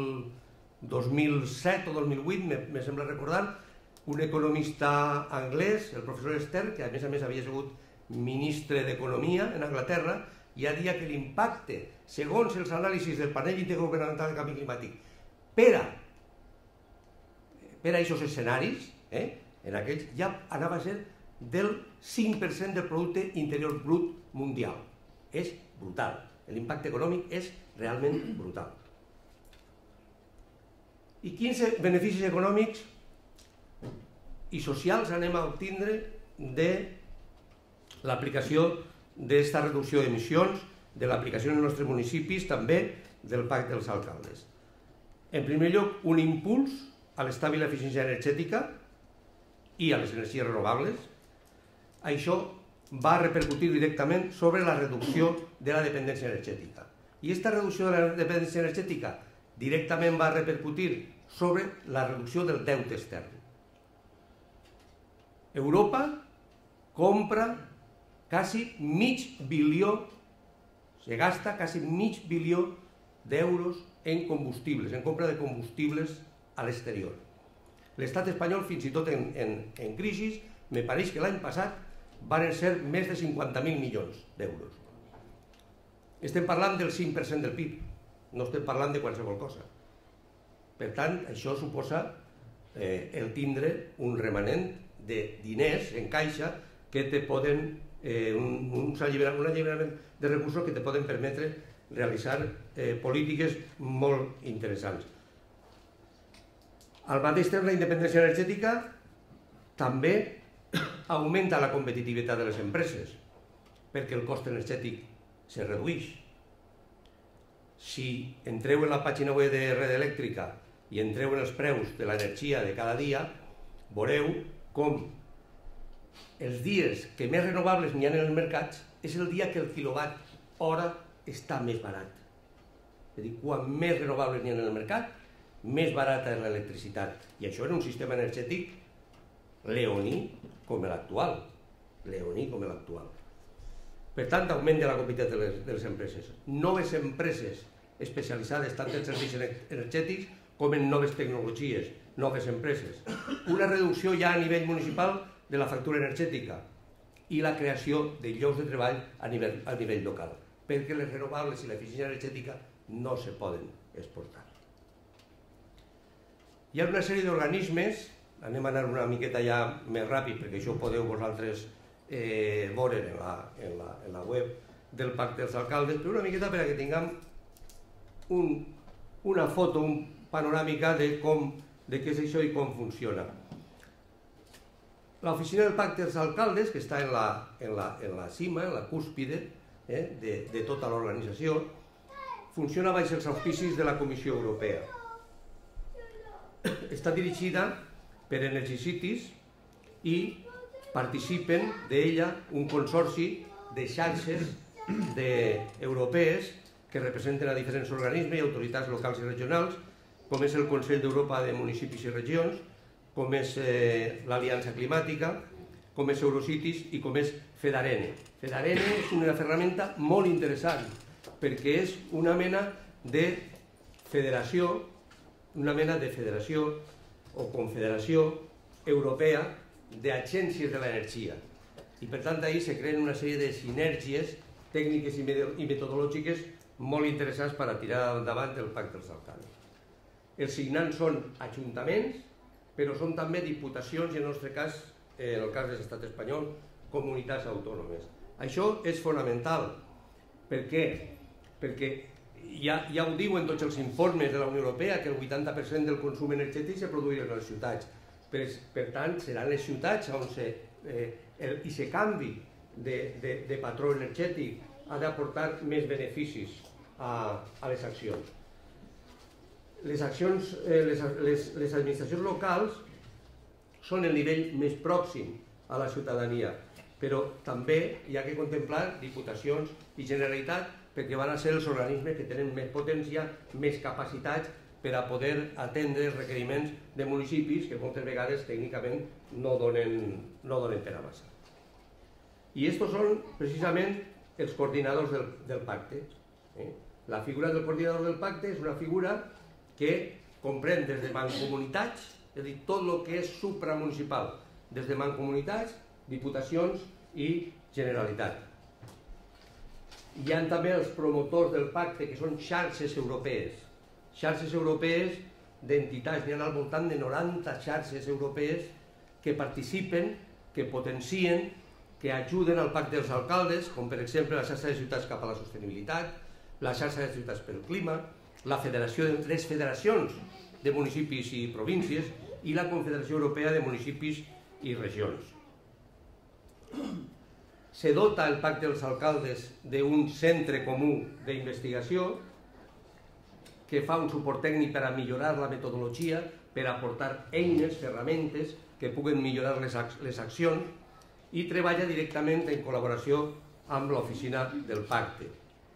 mil set o dos mil vuit, me, me sembla recordar, un economista anglès, el professor Stern, que a més a més havia sigut ministre d'Economia en Anglaterra, ja deia que l'impacte, segons els anàlisis del panel intergovernamental del canvi climàtic, per a per a aquests escenaris, eh, en aquells ja anava a ser del cinc per cent del producte interior brut mundial. És brutal. L'impacte econòmic és realment brutal. I quins beneficis econòmics i socials anem a obtindre de l'aplicació d'aquesta reducció d'emissions, de l'aplicació en els nostres municipis, també del pacte dels alcaldes? En primer lloc, un impuls a l'estable eficiència energètica i a les energies renovables. Això va repercutir directament sobre la reducció de la dependència energètica. I aquesta reducció de la dependència energètica directament va repercutir sobre la reducció del deute extern. Europa compra quasi mig bilió, se gasta quasi mig bilió d'euros en combustibles, en compra de combustibles a l'exterior. L'estat espanyol, fins i tot en, en, en crisi, me pareix que l'any passat van ser més de cinquanta mil milions d'euros. Estem parlant del cinc per cent del P I B, no estem parlant de qualsevol cosa. Per tant, això suposa eh, el tindre un remanent de diners en caixa que te poden, eh, un, un, un alliberament de recursos que te poden permetre realitzar eh, polítiques molt interessants. Al mateix temps, la independència energètica també augmenta la competitivitat de les empreses, perquè el cost energètic se redueix. Si entreu en la pàgina web de Red Elèctrica i entreu en els preus de l'energia de cada dia, veureu com els dies que més renovables n'hi ha en els mercats és el dia que el quilowatt hora està més barat. És a dir, quan més renovables n'hi ha en el mercat, més barata és l'electricitat. I això en un sistema energètic leoní com l'actual. Leoní com l'actual. Per tant, augment de la competitivitat de les, de les empreses. Noves empreses especialitzades tant en serveis energètics com en noves tecnologies, noves empreses. Una reducció ja a nivell municipal de la factura energètica i la creació de llocs de treball a nivell, a nivell local, perquè les renovables i l'eficiència energètica no se poden exportar. Hi ha una sèrie d'organismes, anem a anar una miqueta ja més ràpid perquè això ho podeu vosaltres eh, veure en la, en, la, en la web del Pacte dels Alcaldes, però una miqueta per a que tinguem un, una foto, un panoràmica de, com, de què és això i com funciona. L'oficina del Pacte dels Alcaldes, que està en la, en la, en la cima, en la cúspide eh, de, de tota l'organització, funciona baix els auspicis de la Comissió Europea. Està dirigida per Energy Cities i participen d'ella un consorci de xarxes de europees que representen a diferents organismes i autoritats locals i regionals, com és el Consell d'Europa de Municipis i Regions, com és eh, l'Aliança Climàtica, com és Eurocities i com és Fedarene. Fedarene és una ferramenta molt interessant perquè és una mena de federació, una mena de federació o confederació europea d'agències de l'energia. I per tant, ahir se creen una sèrie de sinergies tècniques i metodològiques molt interessants per a tirar endavant el Pacte dels Alcaldes. Els signants són ajuntaments, però són també diputacions i en el nostre cas, en el cas de l'estat espanyol, comunitats autònomes. Això és fonamental. Per què? Perquè ja, ja ho diuen tots els informes de la Unió Europea que el vuitanta per cent del consum energètic se produeix en les ciutats. Per, per tant, seran les ciutats on se, eh, el, i se canvi de, de, de patró energètic ha d'aportar més beneficis a, a les accions. Les accions, eh, les, les, les administracions locals són el nivell més pròxim a la ciutadania, però també hi ha que contemplar diputacions i Generalitat perquè van a ser els organismes que tenen més potència, més capacitats per a poder atendre els requeriments de municipis que moltes vegades tècnicament no donen, no donen per a massa. I estos són precisament els coordinadors del, del pacte. Eh? La figura del coordinador del pacte és una figura que comprèn des de mancomunitats, és a dir, tot el que és supramunicipal, des de mancomunitats, diputacions i Generalitat. Hi ha també els promotors del pacte, que són xarxes europees. Xarxes europees d'entitats, n'hi ha al voltant de noranta xarxes europees que participen, que potencien, que ajuden al Pacte dels Alcaldes, com per exemple la xarxa de ciutats cap a la sostenibilitat, la xarxa de ciutats pel clima, la federació de tres federacions de municipis i províncies i la Confederació Europea de Municipis i Regions. Se dota el Pacte dels Alcaldes d'un centre comú d'investigació que fa un suport tècnic per a millorar la metodologia, per a aportar eines, ferramentes que puguen millorar les, ac les accions i treballa directament en col·laboració amb l'oficina del pacte.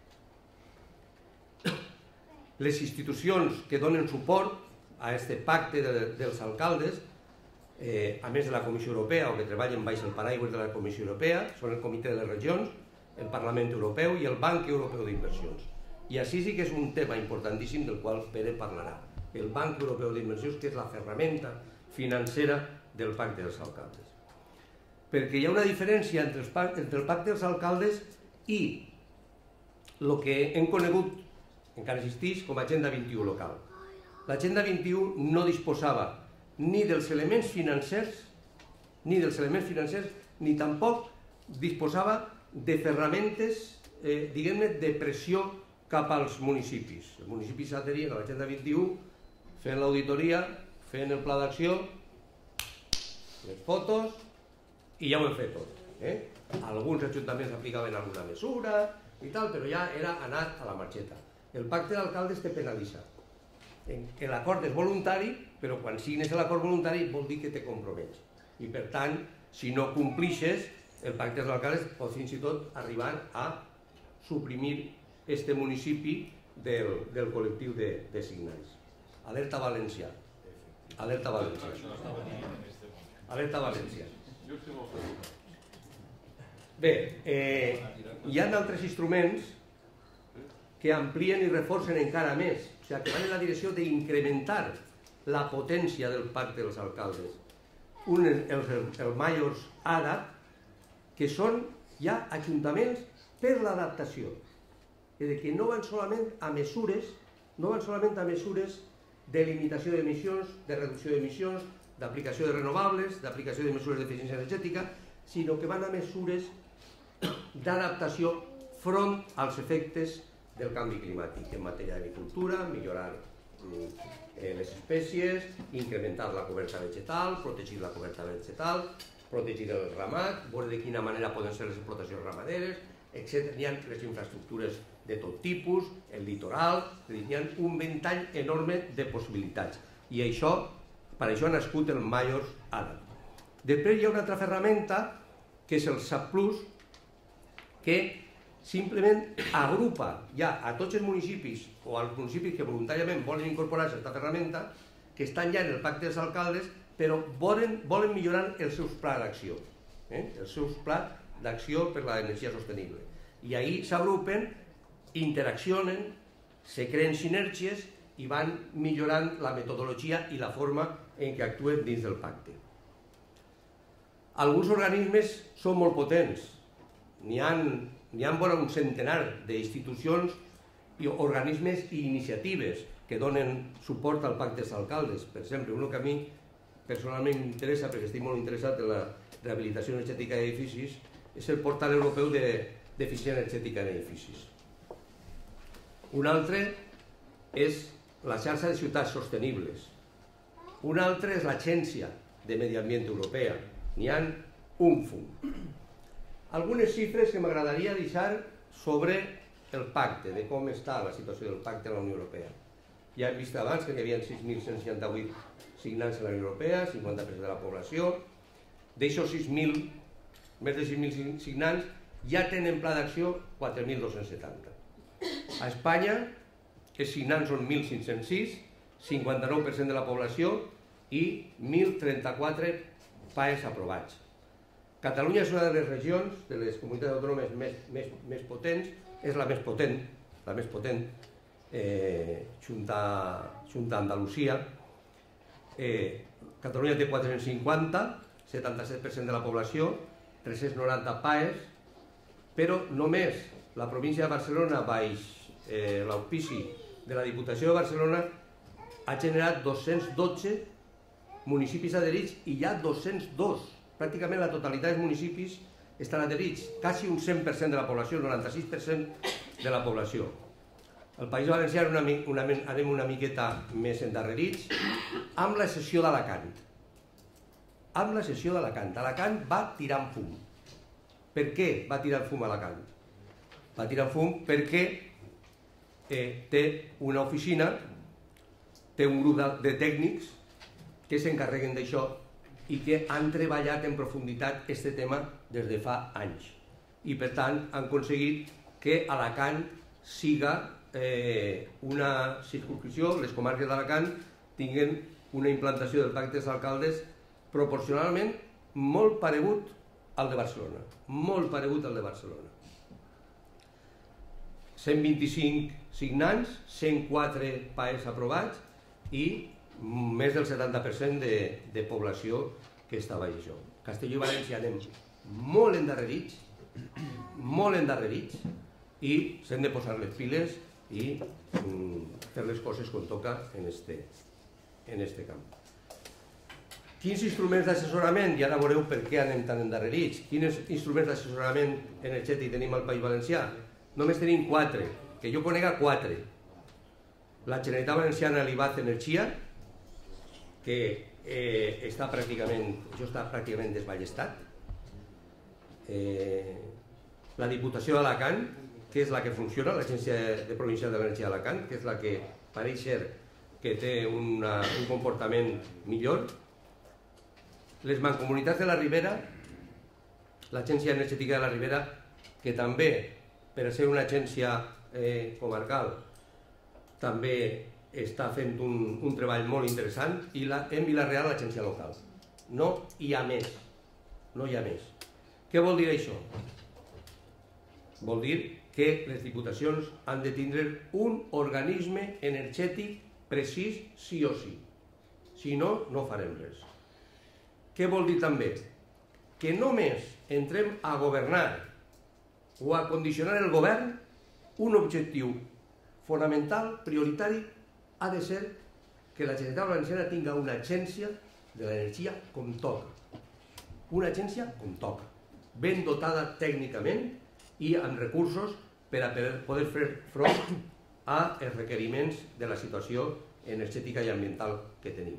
Les institucions que donen suport a aquest pacte de, dels alcaldes, eh, a més de la Comissió Europea o que treballen baix el paraigües de la Comissió Europea, són el Comitè de les Regions, el Parlament Europeu i el Banc Europeu d'Inversions. I així sí que és un tema importantíssim del qual Pere parlarà. El Banc Europeu d'Inversions, que és la ferramenta financera del Pacte dels Alcaldes. Perquè hi ha una diferència entre, els, entre el Pacte dels Alcaldes i el que hem conegut, encara existeix, com a Agenda vint-i-u local. L'Agenda vint-i-u no disposava ni dels elements financers, ni dels elements financers, ni tampoc disposava de ferramentes, eh, diguem-ne, de pressió cap als municipis. Els municipis s'adherien a l'Agenda vint-i-u, fent l'auditoria, fent el pla d'acció, les fotos, i ja ho hem fet tot. Eh? Alguns ajuntaments aplicaven alguna mesura i tal, però ja era anar a la marxeta. El pacte d'alcaldes te penalitza. L'acord és voluntari, però quan signes l'acord voluntari vol dir que te compromets. I per tant, si no complixes, el pacte d'alcaldes pot fins i tot arribar a suprimir este municipi del, del col·lectiu de, de signants. Alerta Valencià. Alerta Valencià. Alerta Valencià. Bé, eh, hi ha altres instruments que amplien i reforcen encara més, o sigui, que van en la direcció d'incrementar la potència del pacte dels alcaldes. Un, el, el, el Majors Ara, que són ja ajuntaments per l'adaptació, que no van solament a mesures, no van solament a mesures de limitació d'emissions, de reducció d'emissions, d'aplicació de renovables, d'aplicació de mesures d'eficiència energètica, sinó que van a mesures d'adaptació front als efectes del canvi climàtic en matèria d'agricultura, millorar eh, les espècies, incrementar la coberta vegetal, protegir la coberta vegetal, protegir el ramat, veure de quina manera poden ser les explotacions ramaderes, etcètera. Hi ha les infraestructures de tot tipus, el litoral, hi ha un ventall enorme de possibilitats. I això, per això ha nascut el Majors Ara. Després hi ha una altra ferramenta, que és el SAPplus, que simplement agrupa ja a tots els municipis o als municipis que voluntàriament volen incorporar-se a aquesta ferramenta, que estan ja en el pacte dels alcaldes, però volen, volen millorar els seus plans d'acció, eh? els seus plans d'acció per l'energia sostenible. I ahí s'agrupen, interaccionen, se creen sinergies i van millorant la metodologia i la forma en què actuen dins del pacte. Alguns organismes són molt potents. N'hi ha, n'hi ha vora un centenar d'institucions i organismes i iniciatives que donen suport al pacte dels alcaldes. Per exemple, un que a mi personalment m'interessa, perquè estic molt interessat en la rehabilitació energètica d'edificis, és el portal europeu d'eficiència energètica en edificis. Un altre és la xarxa de ciutats sostenibles. Un altre és l'Agència de Medi Ambient Europea. N'hi ha un fum. Algunes xifres que m'agradaria deixar sobre el pacte, de com està la situació del pacte a la Unió Europea. Ja hem vist abans que hi havia sis mil cent seixanta-vuit signants a la Unió Europea, cinquanta per cent de la població. D'aixòs sis mil, més de sis mil signants, ja tenen pla d'acció quatre mil dos-cents setanta. A Espanya, els signants són mil cinc-cents sis, cinquanta-nou per cent de la població i mil trenta-quatre P A Es aprovats. Catalunya és una de les regions, de les comunitats autònomes més, més, més potents, és la més potent, la més potent, eh, junta, junta a Andalusia. Eh, Catalunya té quatre-cents cinquanta, setanta-set per cent de la població, tres-cents noranta P A Es, però només la província de Barcelona, baix eh, l'auspici de la Diputació de Barcelona, ha generat dos-cents dotze municipis adherits i hi ha dos-cents dos. Pràcticament la totalitat dels municipis estan adherits, quasi un cent per cent de la població, el noranta-sis per cent de la població. El País Valencià una, una, anem una miqueta més endarrerits, amb la sessió d'Alacant. Amb la sessió d'Alacant. Alacant va tirant fum. Per què va tirar fum a Alacant? Va tirar fum perquè eh, té una oficina, té un grup de, de tècnics que s'encarreguen d'això i que han treballat en profunditat aquest tema des de fa anys. I per tant han aconseguit que Alacant siga eh, una circunscripció, les comarques d'Alacant tinguin una implantació del pacte dels alcaldes proporcionalment molt paregut al de Barcelona, molt paregut al de Barcelona. cent vint-i-cinc signants, cent quatre P A Es aprovats i més del setanta per cent de, de població que està baix això. Castelló i València anem molt endarrerits, molt endarrerits, i s'hem de posar les piles i mm, fer les coses com toca en este, en este camp. Quins instruments d'assessorament? I ara veureu per què anem tan endarrerits. Quins instruments d'assessorament energètic tenim al País Valencià? Només tenim quatre, que jo conega quatre. La Generalitat Valenciana, l'I B A Z Energia, que eh, està pràcticament, això està pràcticament desballestat. Eh, la Diputació d'Alacant, que és la que funciona, l'Agència de Provincial de l'Energia d'Alacant, que és la que pareix ser que té una, un comportament millor. Les mancomunitats de la Ribera, l'Agència Energètica de la Ribera, que també, per ser una agència eh, comarcal, també està fent un, un treball molt interessant, i la, en Vila-real l'agència local. No hi ha més. No hi ha més. Què vol dir això? Vol dir que les diputacions han de tindre un organisme energètic precís sí o sí. Si no, no farem res. Què vol dir també? Que només entrem a governar o a condicionar el govern, un objectiu fonamental, prioritari, ha de ser que la Generalitat Valenciana tinga una agència de l'energia com toca. Una agència com toca, ben dotada tècnicament i amb recursos per a poder fer front als requeriments de la situació energètica i ambiental que tenim.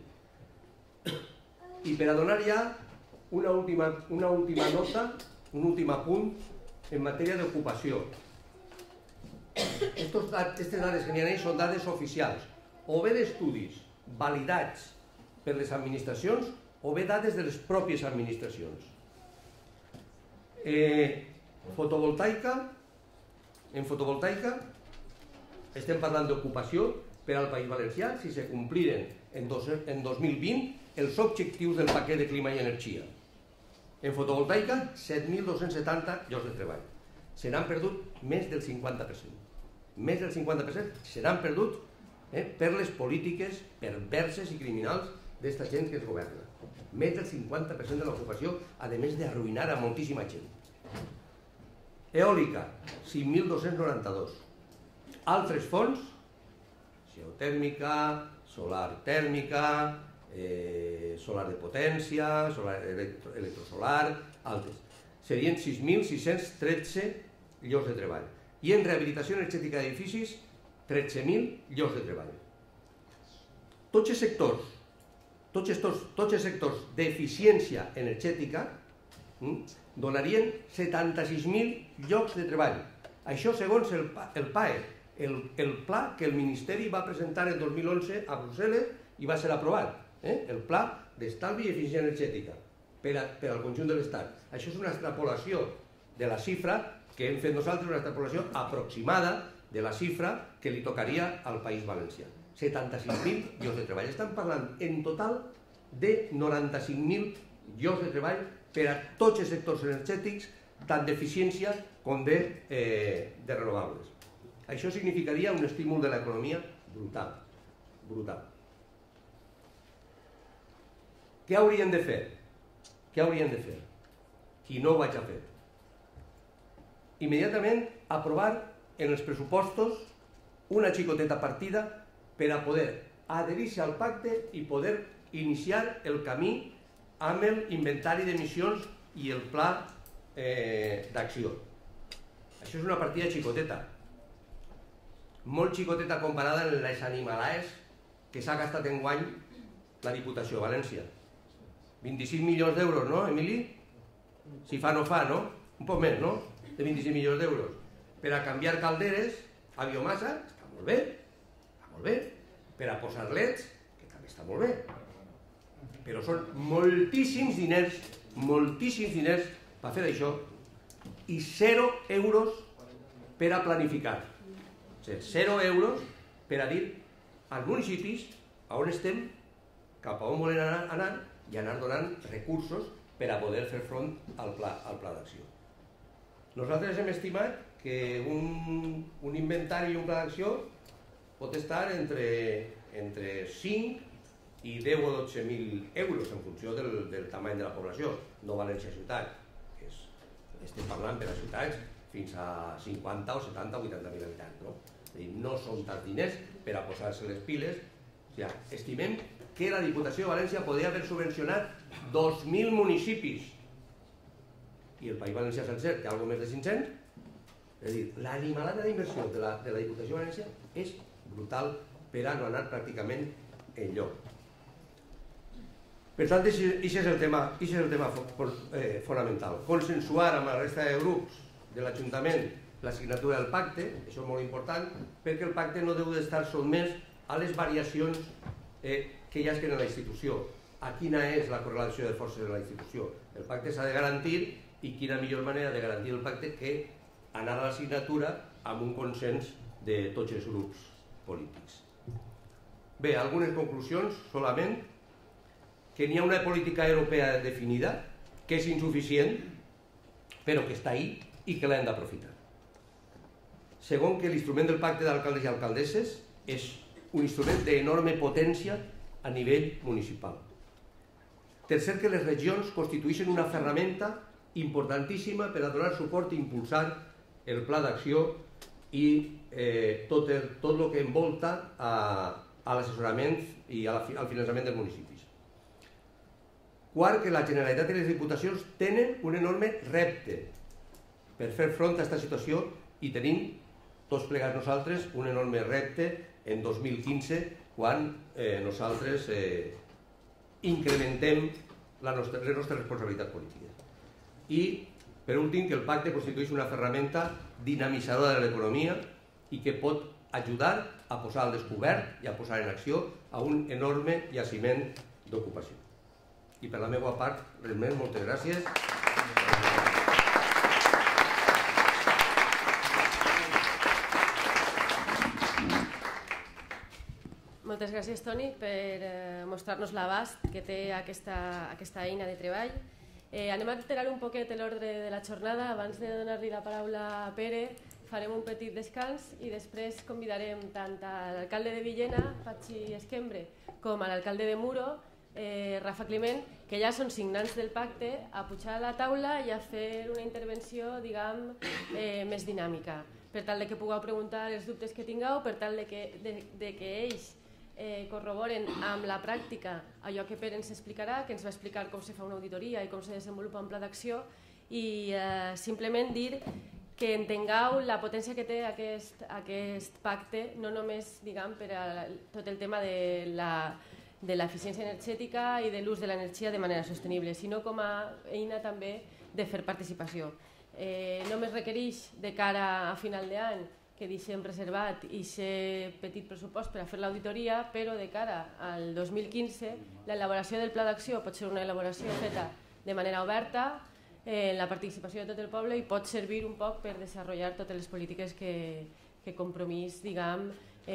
I per a donar ja una última, una última nota, un últim apunt en matèria d'ocupació. Aquestes dades que n'hi ha són dades oficials, o bé d'estudis validats per les administracions o bé dades de les pròpies administracions. Eh, fotovoltaica, en fotovoltaica estem parlant d'ocupació per al País Valencià si se compliren en, dos, en dos mil vint els objectius del paquet de clima i energia. En fotovoltaica, set mil dos-cents setanta llocs de treball. Se n'han perdut més del cinquanta per cent. Més del cinquanta per cent se n'han perdut eh, per les polítiques perverses i criminals d'esta gent que es governa. Més del cinquanta per cent de l'ocupació, a més d'arruïnar a moltíssima gent. Eòlica, cinc mil dos-cents noranta-dos. Altres fonts, geotèrmica, solar tèrmica, eh, solar de potència, solar electro, electrosolar, altres. Serien sis mil sis-cents tretze llocs de treball. I en rehabilitació energètica d'edificis, tretze mil llocs de treball. Tots els sectors Tots els, tots els sectors d'eficiència energètica hm, donarien setanta-sis mil llocs de treball. Això segons el, el P A E, el, el pla que el Ministeri va presentar el dos mil onze a Brussel·les i va ser aprovat. Eh? El pla d'estalvi i eficiència energètica per, a, per al conjunt de l'Estat. Això és una extrapolació de la xifra que hem fet nosaltres, una extrapolació aproximada de la xifra que li tocaria al País Valencià. setanta-cinc mil llocs de treball. Estem parlant en total de noranta-cinc mil llocs de treball per a tots els sectors energètics, tant d'eficiència com de, eh, de renovables. Això significaria un estímul de l'economia brutal. brutal. Què haurien de fer? Què haurien de fer? I no ho vaig a fer. Immediatament aprovar en els pressupostos una xicoteta partida per a poder adherir-se al pacte i poder iniciar el camí amb l'inventari d'emissions i el pla eh, d'acció. Això és una partida xicoteta, molt xicoteta comparada amb les animalaes que s'ha gastat enguany la Diputació de València. vint-i-sis milions d'euros, no, Emili? Si fa no fa, no? Un poc més, no? De vint-i-sis milions d'euros. Per a canviar calderes a biomassa, està molt bé, molt bé, per a posar leds, que també està molt bé, però són moltíssims diners, moltíssims diners per fer això i zero euros per a planificar. O sigui, zero euros per a dir als municipis a on estem, cap a on volen anar, anar i anar donant recursos per a poder fer front al pla, al pla d'acció. Nosaltres hem estimat que un, un inventari i un pla d'acció pot estar entre, entre cinc i deu o dotze mil euros en funció del, del tamany de la població, no València ciutat. És, estem parlant per a ciutats fins a cinquanta o setanta o vuitanta mil habitants. No? És a dir, no són tants diners per a posar-se les piles. O sigui, estimem que la Diputació de València podria haver subvencionat dos mil municipis i el País Valencià sencer té alguna més de cinc-cents. És a dir, l'animalada d'inversió de, la, de la Diputació de València és brutal per a no anar pràcticament enlloc. Per tant, aquest és el tema, és el tema fonamental. Consensuar amb la resta de grups de l'Ajuntament la signatura del pacte, això és molt important, perquè el pacte no deu d'estar sotmès a les variacions que hi hagi en la institució. A quina és la correlació de forces en la institució? El pacte s'ha de garantir, i quina millor manera de garantir el pacte que anar a la signatura amb un consens de tots els grups polítics. Bé, algunes conclusions solament. Que n'hi ha una política europea definida, que és insuficient, però que està ahí i que l'hem d'aprofitar. Segon, que l'instrument del pacte d'alcaldes i alcaldesses és un instrument d'enorme potència a nivell municipal. Tercer, que les regions constitueixen una ferramenta importantíssima per a donar suport i impulsar el pla d'acció i tot el que envolta a l'assessorament i al finançament dels municipis. Quart, que la Generalitat i les Diputacions tenen un enorme repte per fer front a aquesta situació i tenim, tots plegats nosaltres, un enorme repte en dos mil quinze quan nosaltres incrementem les nostres responsabilitats polítiques. I, per últim, que el pacte constitueix una ferramenta dinamitzadora de l'economia i que pot ajudar a posar al descobert i a posar en acció a un enorme jaciment d'ocupació. I per la meva part, res més, moltes gràcies. Moltes gràcies, Toni, per mostrar-nos l'abast que té aquesta eina de treball. Anem a alterar un poquet l'ordre de la jornada. Abans de donar-li la paraula a Pere, farem un petit descans i després convidarem tant a l'alcalde de Villena, Patxi Esquembre, com a l'alcalde de Muro, Rafa Climent, que ja són signants del pacte, a pujar a la taula i a fer una intervenció, diguem, més dinàmica, per tal que pugueu preguntar els dubtes que tingueu, per tal que ells corroboren amb la pràctica allò que Pere ens explicarà, que ens va explicar com se fa una auditoria i com se desenvolupa un pla d'acció, i simplement dir que entengueu la potència que té aquest pacte, no només per a tot el tema de la de l'eficiència energètica i de l'ús de l'energia de manera sostenible, sinó com a eina també de fer participació. Només requereix de cara a final d'any que deixem reservat aquest petit pressupost per a fer l'auditoria, però de cara al dos mil quinze l'elaboració del pla d'acció pot ser una elaboració feta de manera oberta, en la participació de tot el poble, i pot servir un poc per desenvolupar totes les polítiques que Compromís, diguem,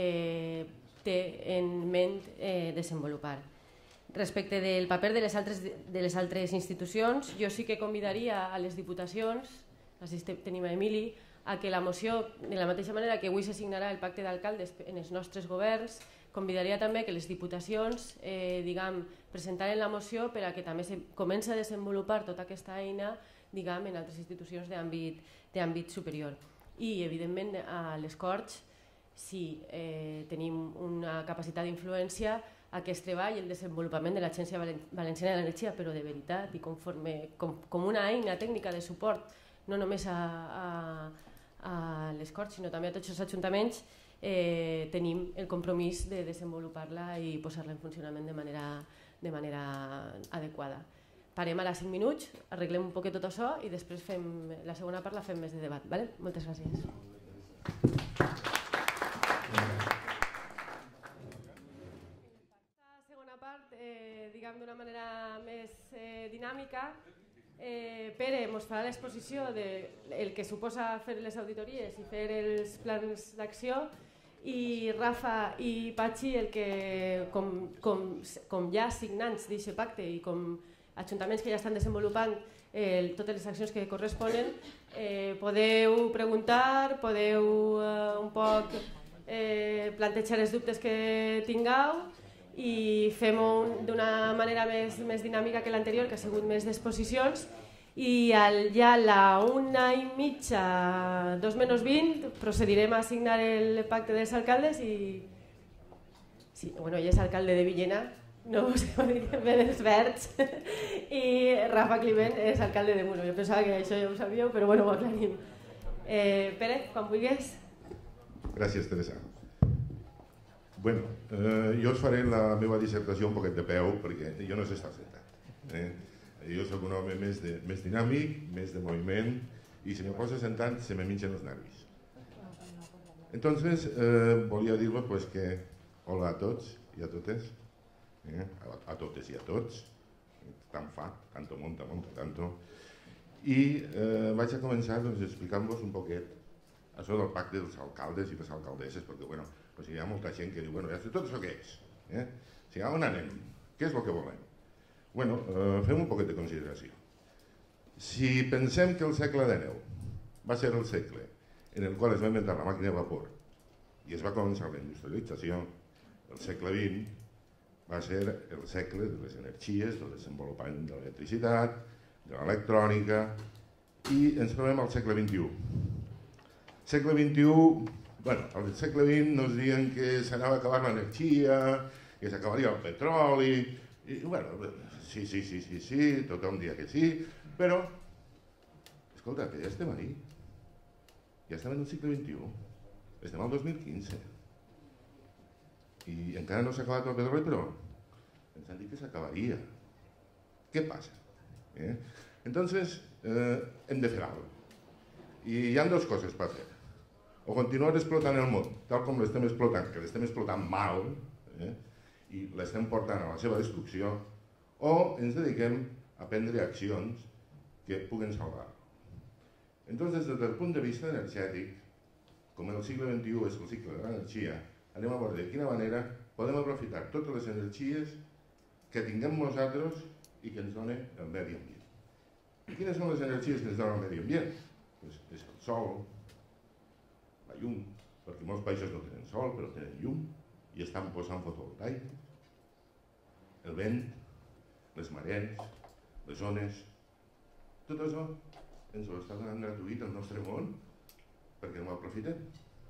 té en ment desenvolupar. Respecte del paper de les altres institucions, jo sí que convidaria a les diputacions, així tenim a Emili, a que la moció, de la mateixa manera que avui s'assignarà el pacte d'alcaldes en els nostres governs, convidaria també que les diputacions presentaren la moció per a que també comenci a desenvolupar tota aquesta eina en altres institucions d'àmbit superior. I, evidentment, a les Corts, si tenim una capacitat d'influència, aquest treball i el desenvolupament de l'Agència Valenciana de l'Energia, però de veritat i com una eina tècnica de suport no només a les Corts sinó també a tots els ajuntaments, tenim el compromís de desenvolupar-la i posar-la en funcionament de manera adequada. Parem ara cinc minuts, arreglem un poquet tot això i després la segona part la fem més de debat. Moltes gràcies. Diguem d'una manera més dinàmica, Pere mostrarà l'exposició del que suposa fer les auditories i fer els plans d'acció, i Rafa i Patxi, el que com ja signants d'aquest pacte i com ajuntaments que ja estan desenvolupant totes les accions que corresponen, podeu preguntar, podeu un poc plantejar els dubtes que tingueu i fem-ho d'una manera més dinàmica que l'anterior, que ha sigut més d'exposicions, i ja a la una i mitja, dos menys vint, procedirem a signar el pacte dels alcaldes i... Bueno, ell és alcalde de Villena, no us ho dic ben els verds, i Rafa Climent és alcalde de Muro. Jo pensava que això ja ho sabíeu, però bueno, ho aclarim. Pere, quan vulguis. Gràcies, Teresa. Bueno, jo us faré la meva dissertació un poquet de peu perquè jo no sé estar sentat. Eh? Jo soc un home més, de, més dinàmic, més de moviment, i si me posa sentat se me minxen els nervis. Entonces, eh, volia dir-vos pues, que hola a tots i a totes, eh? a, a totes i a tots, tant fa, tanto monta, monta, tanto, i eh, vaig a començar doncs, explicant-vos un poquet això del pacte dels alcaldes i les alcaldesses, perquè bueno, pues, hi ha molta gent que diu, bueno, ja sé tot això què és, eh? O sigui, on anem? Què és el que volem? Bueno, eh, fem un poquet de consideració. Si pensem que el segle dinou va ser el segle en el qual es va inventar la màquina de vapor i es va començar la industrialització, el segle vint va ser el segle de les energies, del desenvolupament de l'electricitat, de l'electrònica, i ens trobem al segle vint-i-u. Segle vint-i-u, bueno, al segle vint nos diuen que s'anava a acabar l'energia, que s'acabaria el petroli, i bueno, sí, sí, sí, sí, sí, tothom dia que sí, però, escolta, que ja estem ahí. Ja estem en el segle vint-i-u, estem al dos mil quinze i encara no s'ha acabat el petroli, però ens han dit que s'acabaria. Què passa? Eh? Entonces, eh, hem de fer alguna cosa. I hi ha dues coses per fer. O continuar explotant el món, tal com l'estem explotant, que l'estem explotant mal, eh? i l'estem portant a la seva destrucció, o ens dediquem a prendre accions que puguen salvar. Entonces, des del punt de vista energètic, com el segle vint-i-u és el cicle de l'energia, anem a veure de quina manera podem aprofitar totes les energies que tinguem nosaltres i que ens donen el medi ambient. I quines són les energies que ens donen el medi ambient? Pues és el sol, la llum, perquè molts països no tenen sol, però tenen llum, i estan posant fotovoltaics, el vent, les marees, les ones, tot això ens ho està donant gratuït al nostre món perquè no ho aprofitem.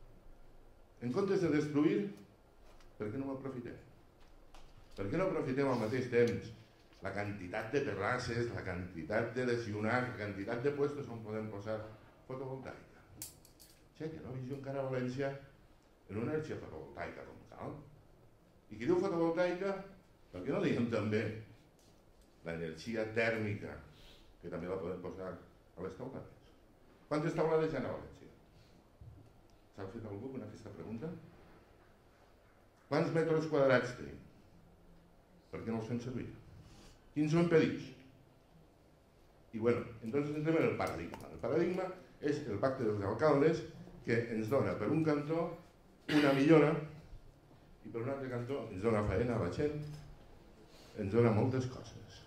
En comptes de destruir, per què no ho aprofitem? Per què no aprofitem al mateix temps la quantitat de terrasses, la quantitat de lesionats, la quantitat de puestos on podem posar fotovoltaica? Che, que no he vist jo encara a València en una energia fotovoltaica com cal. I qui diu fotovoltaica, per què no diguem també l'energia tèrmica, que també la podem posar a les taulades? Quantes taulades hi ha a València? S'ha fet algú amb aquesta pregunta? Quants metres quadrats tenim? Per què no els fem servir? Quins ho impedeix? I bueno, entonces entrem en el paradigma. El paradigma és el pacte dels alcaldes que ens dona per un cantó una millora i per un altre cantó ens dona feina a la gent, ens dona moltes coses.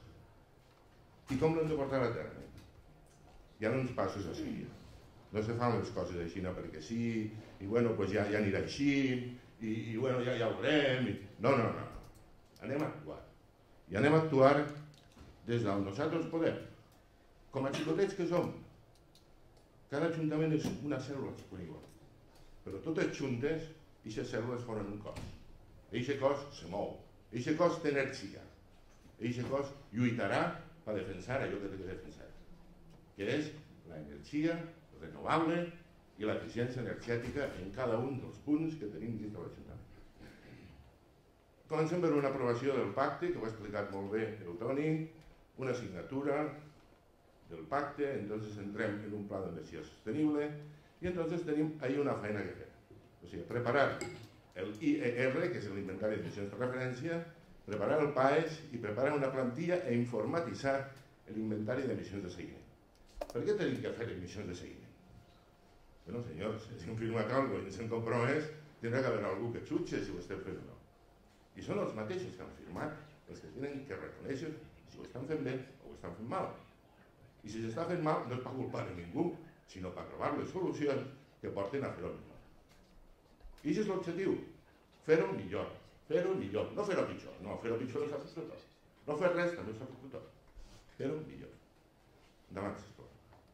I com l'hem de portar a terme? Hi ha uns passos a seguir. No se fan les coses així perquè sí, i bueno, pues ja, ja anirà així, i, i bueno, ja, ja ho veurem. I... No, no, no. Anem a actuar. I anem a actuar des d'on nosaltres podem. Com a xicotets que som. Cada ajuntament és una cèl·lula disponible. Però totes juntes, aquestes cèl·lules formen un cos. Aquest cos se mou. Aquest cos té energia. Aquest cos lluitarà per defensar allò que té que defensar, que és l'energia renovable i l'eficiència energètica en cada un dels punts que tenim dins de l'Ajuntament. Comencem per una aprovació del pacte, que ho ha explicat molt bé el Toni, una signatura del pacte, entonces entrem en un pla d'energia sostenible i entonces tenim ahí una feina que fer. O sigui, preparar el I E R, que és l'Inventari d'Emissions de Referència, preparar el P A E S i preparar una plantilla e informatitzar l'Inventari d'Emissions de Seguiment. Per què tenim que fer emissions de seguiment? Bueno, senyors, si hem firmat alguna cosa i ens hem compromès, tindrà que haver algú que jutge si ho estem fent o no. I són els mateixos que han firmat els que tenen que reconèixer si ho estan fent bé o ho estan fent mal. I si s'està fent mal, no és per culpar a ningú, sinó per trobar les solucions que porten a fer-ho millor. I aquest és l'objectiu, fer-ho millor, fer-ho millor, no fer-ho pitjor, no, fer-ho pitjor s'ha fet tot. No fer res també s'ha fet tot. Fer-ho millor. Endavant, sisplau.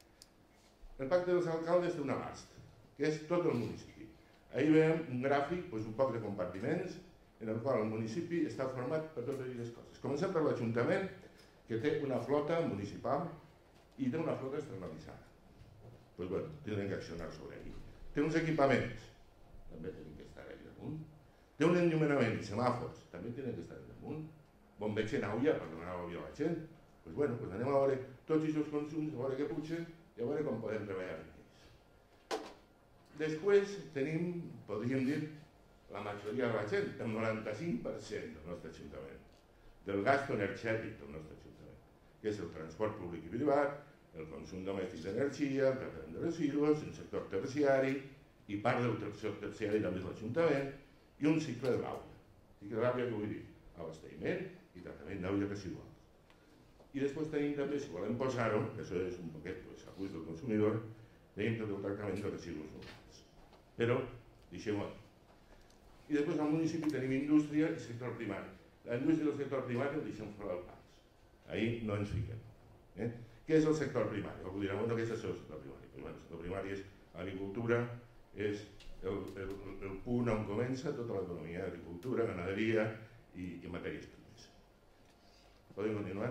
El pacte dels alcaldes té un abast, que és tot el municipi. Ahir veiem un gràfic, doncs un poc de compartiments, en el qual el municipi està format per totes aquestes coses. Comencem per l'Ajuntament, que té una flota municipal i té una flota externalitzada. Doncs bé, tenen que accionar sobre ell. Té uns equipaments, també tenen que estar allà damunt. Té un enllumenament i semàfors, també tenen que estar allà damunt. Bombeig en aulla per donar l'àvia a la gent. Doncs bueno, doncs anem a veure tots aquests consums, a veure què pugen i a veure com podem treballar amb ells. Després tenim, podríem dir, la majoria de la gent, el noranta-cinc per cent del nostre ajuntament, del gasto energètic del nostre ajuntament, que és el transport públic i privat, el consum domèstic d'energia, el tractament de residus, el sector terciari i part del sector terciari també és l'Ajuntament i un cicle de l'aigua. Cicle de l'aigua que vull dir, abastament i tractament d'aigua residuals. I després tenim també, si volem posar-ho, que això és un poquet pues, a gust del consumidor, tenim tot el tractament de residus humans. Però, deixem-ho. I després al municipi tenim indústria i sector primari. La indústria i el sector primari el deixem fora del pas. Ahir no ens fiquem. Eh? Què és el sector primari? Algú dirà, bueno, què és això el sector primari? Pues, bueno, el sector primari és agricultura, és el, el, el punt on comença tota l'economia, agricultura, ganaderia i, i matèries primeres. Podem continuar?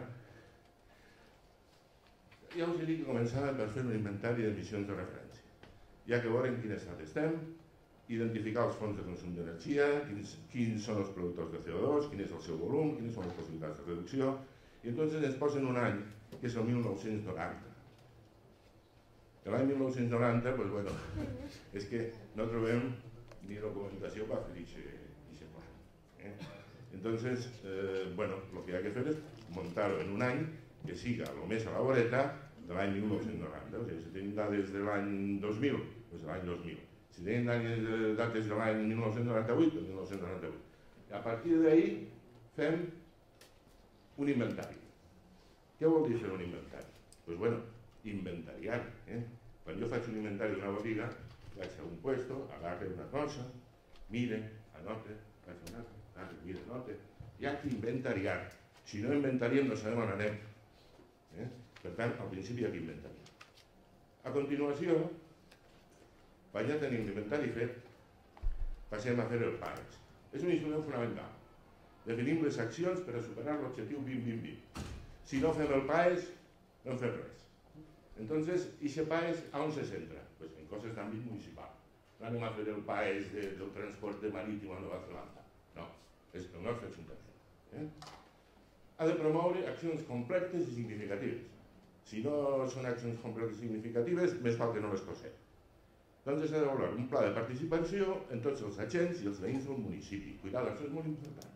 Ja us he dit que començàvem per fer un inventari d'emissions de referència. Ja que veurem en quin estat estem, identificar els fonts de consum d'energia, quins, quins són els productors de C O dos, quin és el seu volum, quines són les possibilitats de reducció, i entonces ens posen un any, que és el mil nou-cents noranta. L'any mil nou-cents noranta, pues bueno, és que no trobem ni documentació per fer aquest pla. Eh? Entonces, eh, bueno, lo que hay que fer és muntar-ho en un any que siga el més a la voreta de l'any mil nou-cents noranta. O sigui, si tenim dades de l'any dos mil, doncs l'any dos mil. Si tenim dates de l'any mil nou-cents noranta-vuit, doncs mil nou-cents noranta-vuit. I a partir d'ahir fem un inventari. Què vol dir fer un inventari? Doncs bueno, inventariar. Eh? Quan jo faig un inventari d'una botiga, vaig a un puesto, agarre una cosa, mire, anote, vaig a una altra, agarre, mire, anote, i aquí inventariar. Si no inventariem, no sabem on anem. Eh? Per tant, al principi hi ha que inventariar. A continuació, quan ja tenim l'inventari fet, passem a fer el P A E S. És un instrument fonamental. Definim les accions per a superar l'objectiu vint vint vint. Si no fem el P A E S, no en fem res. Entonces, aquest P A E S a on se centra? Pues en coses d'àmbit municipal. No anem a fer el P A E S de, del transport marítim a Nova Zelanda. No, és el nostre ajuntament. Eh? Ha de promoure accions completes i significatives. Si no són accions completes i significatives, més val que no les posem. Doncs s'ha d'elaborar un pla de participació en tots els agents i els veïns del municipi. Cuidado, això és molt important.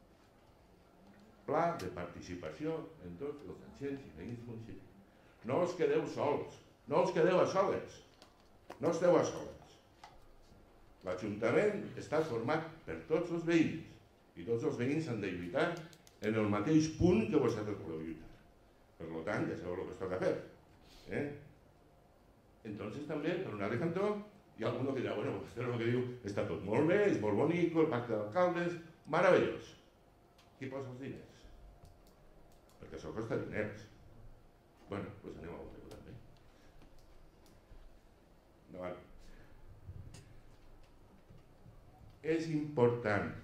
Pla de participació en tots els agents i veïns del municipi. No us quedeu sols, no us quedeu a soles, no esteu a soles. L'Ajuntament està format per tots els veïns i tots els veïns han de lluitar en el mateix punt que vosaltres voleu lluitar. Per tant, ja sabeu el que es toca fer. Eh? Entonces també, per un altre cantó, hi ha algú que dirà, bueno, vostè el que diu, està tot molt bé, és molt bonic, el pacte d'alcaldes, meravellós. Qui posa els diners? Perquè això costa diners. Bueno, doncs anem a veure-ho també. Endavant. És important.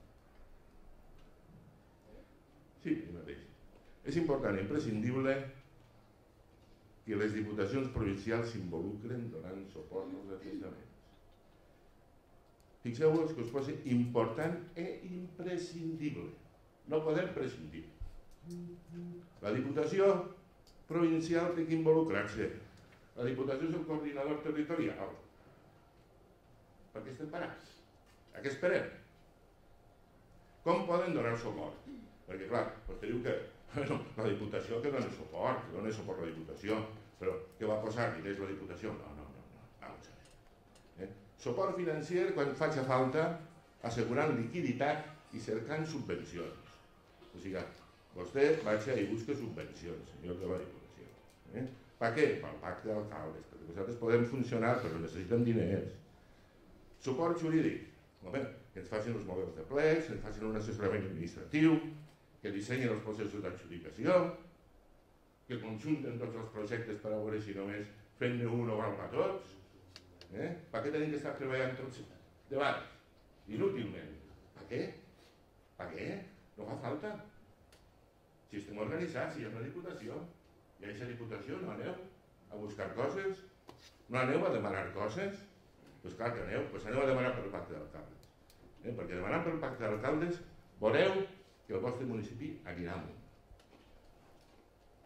Sí, el mateix. És important i imprescindible que les diputacions provincials s'involucren donant suport als ajuntaments. Fixeu-vos que us posa important i imprescindible. No podem prescindir. La diputació provincial té que involucrar-se. La diputació és el coordinador territorial. Per què estem parats? A què esperem? Com poden donar suport? Perquè, clar, vostè diu que bueno, la Diputació que dona suport, que dona suport a la Diputació, però què va posar diners la Diputació? No, no, no, no. Vamos a ver. Eh? Suport financer quan faci falta, assegurant liquiditat i cercant subvencions. O sigui, vostè vagi i busca subvencions, senyor de la Diputació. Eh? Per què? Pel pacte d'alcaldes, perquè nosaltres podem funcionar, però necessitem diners. Suport jurídic. Moment, que ens facin els models de plecs, que ens facin un assessorament administratiu, que dissenyin els processos d'adjudicació, que conjunten tots els projectes per a veure si només fent-ne un o val per tots. Eh? Per què tenim que estar treballant tots de baix? Inútilment. Per què? Per què? No fa falta. Si estem organitzats, si hi ha una diputació, i a aquesta diputació no aneu a buscar coses, no aneu a demanar coses, doncs clar que aneu, doncs aneu a demanar per el pacte d'alcaldes. Eh? Perquè demanant per el pacte d'alcaldes veureu que el vostre municipi anirà amunt.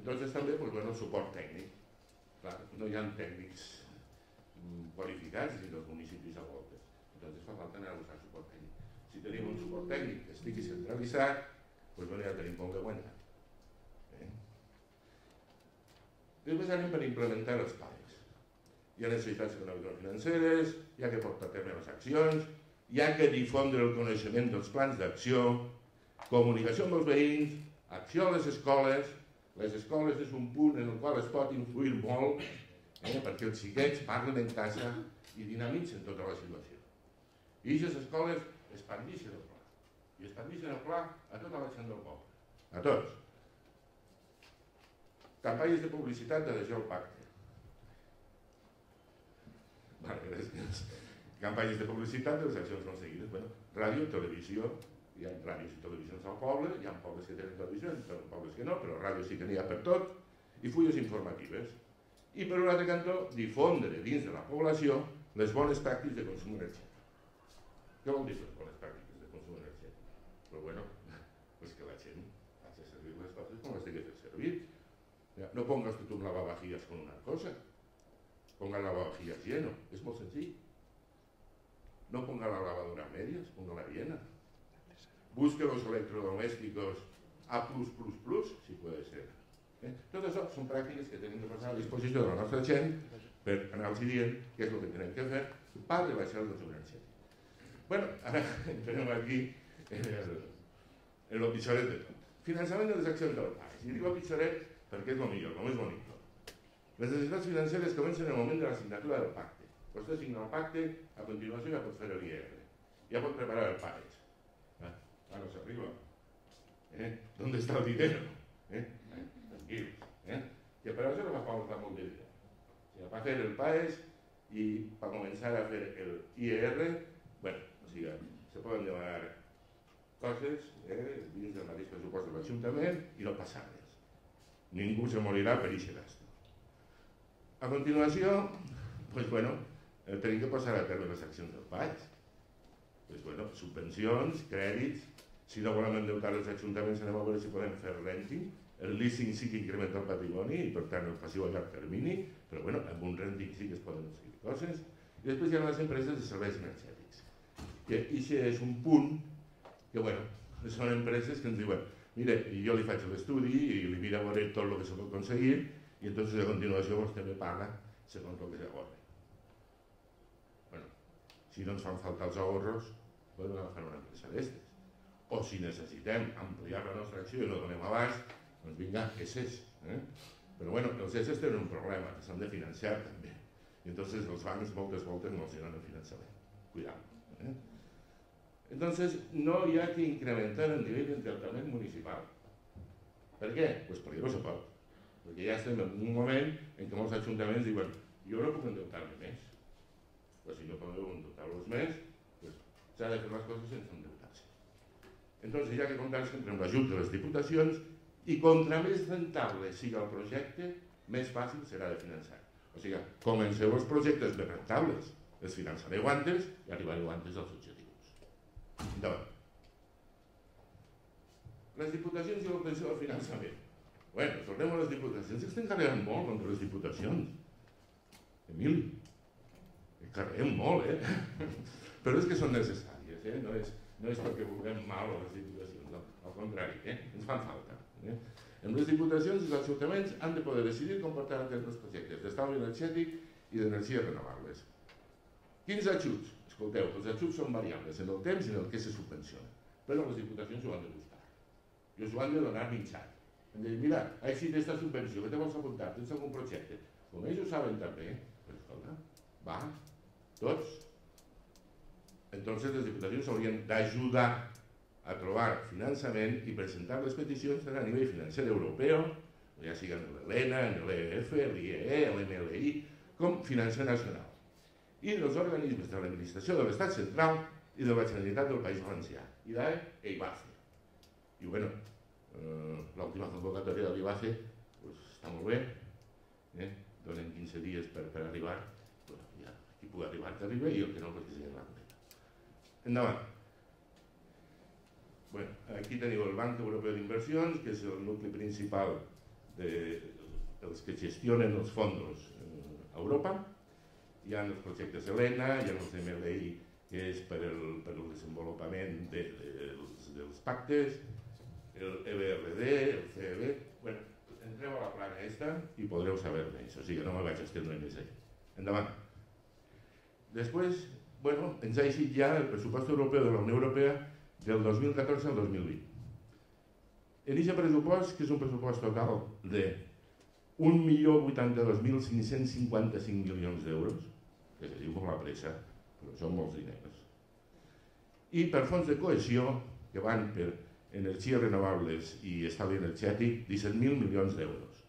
Entonces també, pues, bueno, suport tècnic. Clar, no hi ha tècnics qualificats dins dels municipis a voltes. Entonces fa falta anar a buscar suport tècnic. Si tenim un suport tècnic que estigui centralitzat, pues, bueno, ja tenim com de guanyar. Eh? Després anem per implementar els P A E S. Hi ha necessitats econòmico-financeres, hi ha que portar a terme les accions, hi ha que difondre el coneixement dels plans d'acció, comunicació amb els veïns, acció a les escoles. Les escoles és un punt en el qual es pot influir molt, eh, perquè els xiquets parlen en casa i dinamitzen tota la situació. I aquestes escoles expandixen el pla. I expandixen el pla a tota la gent del poble. A tots. Campanyes de publicitat d'adhesió al pacte. Vale, gràcies. Campanyes de publicitat de les accions conseguides. Bueno, ràdio, televisió. Hi ha ràdios i televisions al poble, hi ha pobles que tenen televisió, hi ha pobles que no, però ràdio sí que n'hi ha per tot, i fulles informatives. I per un altre cantó, difondre dins de la població les bones pràctiques de consum energètic. Què vol dir les bones pràctiques de consum energètic? Però bueno, pues que la gent faci servir les coses com les tingui de fer servir. No pongas tu un lavavajillas con una cosa, ponga el lavavajillas lleno, es molt senzill. No ponga la lavadora a medias, ponga la llena. Busque los electrodomésticos A plus plus plus, si puede ser. Eh? Tot això són pràctiques que tenim de posar a disposició de la nostra gent per anar-los dient què és el que tenim que fer per rebaixar el consum energètic. Bueno, ara entrem aquí en el, en el pitjoret de tot. Finançament de les accions del P A E S. I dic el pitjoret perquè és el millor, el més bonic. Les necessitats financeres comencen en el moment de la signatura del pacte. Vostè signa el pacte, a continuació ja pot fer el I R. Ja pot preparar el P A E S. Ah, no s'arriba. ¿Eh? ¿Dónde está el dinero? ¿Eh? ¿Eh? Tranquilos. ¿Eh? Que para eso no va a faltar molt de dinero. O sea, para hacer el P A E S y para comenzar a hacer el I R, bueno, o sigui, se poden demanar coses eh, dins del mateix pressupost de l'Ajuntament i no passar res. Ningú se morirà per aquest gasto. A continuació, pues bueno, eh, tenim que passar a terme les accions del P A E S. Pues bueno, subvencions, crèdits. Si no volem endeutar els ajuntaments, anem a veure si podem fer renting. El leasing sí que incrementa el patrimoni i per tant el passiu a llarg termini, però bueno, amb un renting sí que es poden seguir coses. I després hi ha les empreses de serveis energètics. Que aquest és un punt que, bueno, són empreses que ens diuen mire, jo li faig l'estudi i li mira a veure tot el que se pot aconseguir i entonces a continuació vostè me paga segons el que s'ahorre. Bueno, si no ens fan faltar els ahorros, podem agafar una empresa d'estes. O si necessitem ampliar la nostra acció i no donem abast, doncs vinga, S E S. Eh? Però bueno, els S E S tenen un problema, que s'han de financiar també. I entonces els bancs moltes voltes no els donen el finançament. Cuidado. Eh? Entonces no hi ha que incrementar el nivell d'endeutament municipal. Per què? Pues perquè no se pot. Perquè ja estem en un moment en què molts ajuntaments diuen jo no puc endeutar-me més. Però si no podeu endeutar-vos més, pues s'ha de fer les coses sense endeutar-se. Entonces hi ha que comptar sempre amb l'ajut de les diputacions i contra més rentable sigui el projecte, més fàcil serà de finançar. O sigui, comenceu els projectes més rentables, els finançareu antes i arribareu antes als objectius. Endavant. Les diputacions i l'obtenció del finançament. Bueno, tornem a les diputacions. Estem carregant molt contra les diputacions. Emili, carreguem molt, eh? Però és que són necessàries, eh? No és... No és perquè vulguem mal a les diputacions, no, al contrari, eh? Ens fan falta. Eh? En les diputacions els ajuntaments han de poder decidir com portar a terme els projectes d'estalvi energètic i d'energies renovables. Quins ajuts? Escolteu, els ajuts són variables en el temps i en el que se subvenciona, però les diputacions ho han de buscar. I us ho han de donar mitjat. Han de dir, mira, així d'esta subvenció, que te vols apuntar? Tens algun projecte? Com ells ho saben també, però escolta, va, tots. Entonces les diputacions haurien d'ajudar a trobar finançament i presentar les peticions a nivell financer europeu, ja siguin l'ELENA, l'E F, l'I E E, l'M L I, com financer nacional. I dels organismes de l'administració de l'Estat central i de la Generalitat del País Valencià, I D A E i I B A C E. I bueno, eh, l'última convocatòria de l'I B A C E pues, està molt bé, eh? Donen quinze dies per, per arribar, bueno, ja, qui pugui arribar que arriba i el que no perquè sigui la cometa. Endavant. Bueno, aquí teniu el Banc Europeu d'Inversions, que és el nucli principal de, els que gestionen els fondos a Europa. Hi ha els projectes Helena, hi ha els M L I, que és per el, per el desenvolupament de, de, dels, dels pactes, el E B R D, el C E B... Bueno, entreu a la plana aquesta i podreu saber més, o sigui que no me vaig estendre més allà. Endavant. Després, bueno, ens ha eixit ja el pressupost europeu de la Unió Europea del dos mil catorze al dos mil vint. En aquest pressupost, que és un pressupost total de un milió vuitanta-dos mil cinc-cents cinquanta-cinc milions d'euros, que se diu com la pressa, però són molts diners, i per fons de cohesió, que van per energies renovables i estalvi energètic, disset mil milions d'euros.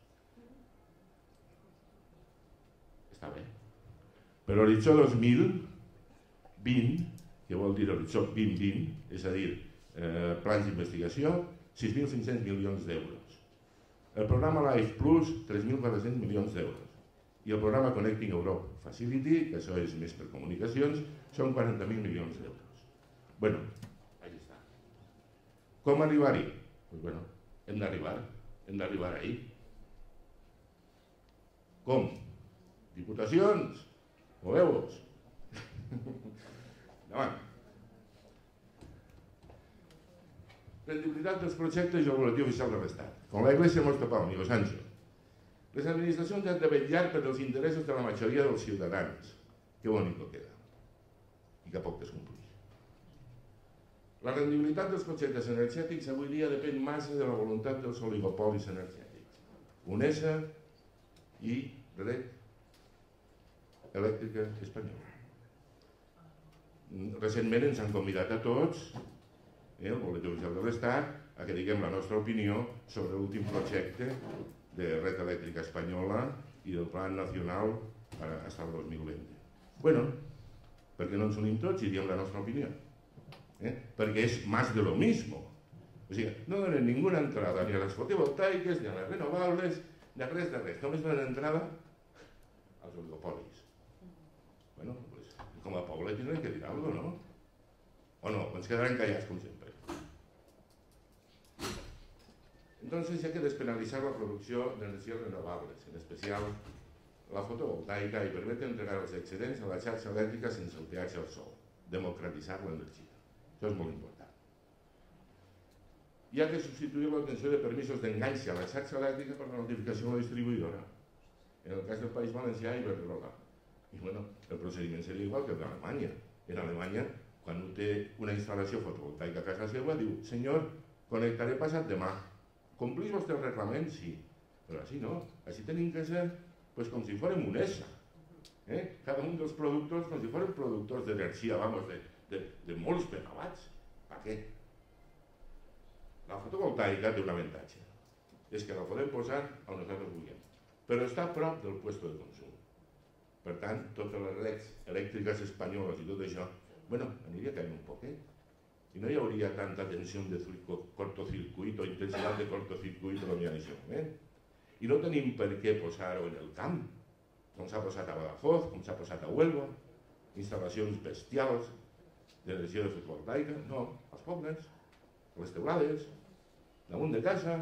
Està bé. Per l'horitzó dos mil vint, que vol dir horitzó vint vint, és a dir, eh, plans d'investigació, sis mil cinc-cents milions d'euros. El programa Life Plus, tres mil quatre-cents milions d'euros. I el programa Connecting Europe Facility, que això és més per comunicacions, són quaranta mil milions d'euros. Bueno, allà està. Com arribar-hi? Pues bueno, hem d'arribar, hem d'arribar ahí. Com? Diputacions? Moveu-vos. Endavant. Rendibilitat dels projectes i el boletí oficial de l'Estat. Con la Iglesia hemos topado, amigo Sancho. Les administracions han de vetllar per els interessos de la majoria dels ciutadans. Que bonico queda. I que poc es compleix. La rendibilitat dels projectes energètics avui dia depèn massa de la voluntat dels oligopolis energètics. UNESA i Red Elèctrica Espanyola. Recentment ens han convidat a tots, eh, el boletí oficial de l'Estat, a que diguem la nostra opinió sobre l'últim projecte de Red Elèctrica Espanyola i del Plan Nacional hasta el dos mil vint. Bueno, perquè no ens unim tots i diem la nostra opinió. Eh? Perquè és más de lo mismo. O sigui, no donen ninguna entrada ni a les fotovoltaiques, ni a les renovables, ni a res de res. Només donen entrada als oligopolis. Bueno, pues, com a poble tindrem que dir alguna cosa, no? O no, ens quedaran callats com sempre. Entonces hay que despenalizar la producció d'energies renovables, en especial la fotovoltaica, i permetre entregar els excedents a la xarxa elèctrica sense el peatge al sol. Democratitzar l'energia. Això és molt important. Hi ha que substituir l'obtenció de permisos d'enganxe a la xarxa elèctrica per la notificació a la distribuïdora. En el cas del País Valencià i Iberdrola. I bueno, el procediment seria igual que el d'Alemanya. En Alemanya, quan un té una instal·lació fotovoltaica a casa seva, diu: senyor, connectaré passat demà. Complís vostè el reglament? Sí. Però així no. Així tenim que ser pues, com si fórem UNESA. Eh? Cada un dels productors, com si fórem productors d'energia, vamos, de, de, de molts megawatts. Per què? La fotovoltaica té un avantatge. És que la podem posar on nosaltres vulguem. Però està a prop del puesto de consum. Per tant, totes les reds elèctriques espanyoles i tot això, bueno, aniria caient un poquet. I no hi hauria tanta tensió de cortocircuit o intensitat de cortocircuit com hi ha en aquest moment. I no tenim per què posar-ho en el camp, com s'ha posat a Badajoz, com s'ha posat a Huelva, instal·lacions bestials d'energia de fotovoltaica. No, als pobles, a les teulades, damunt de casa.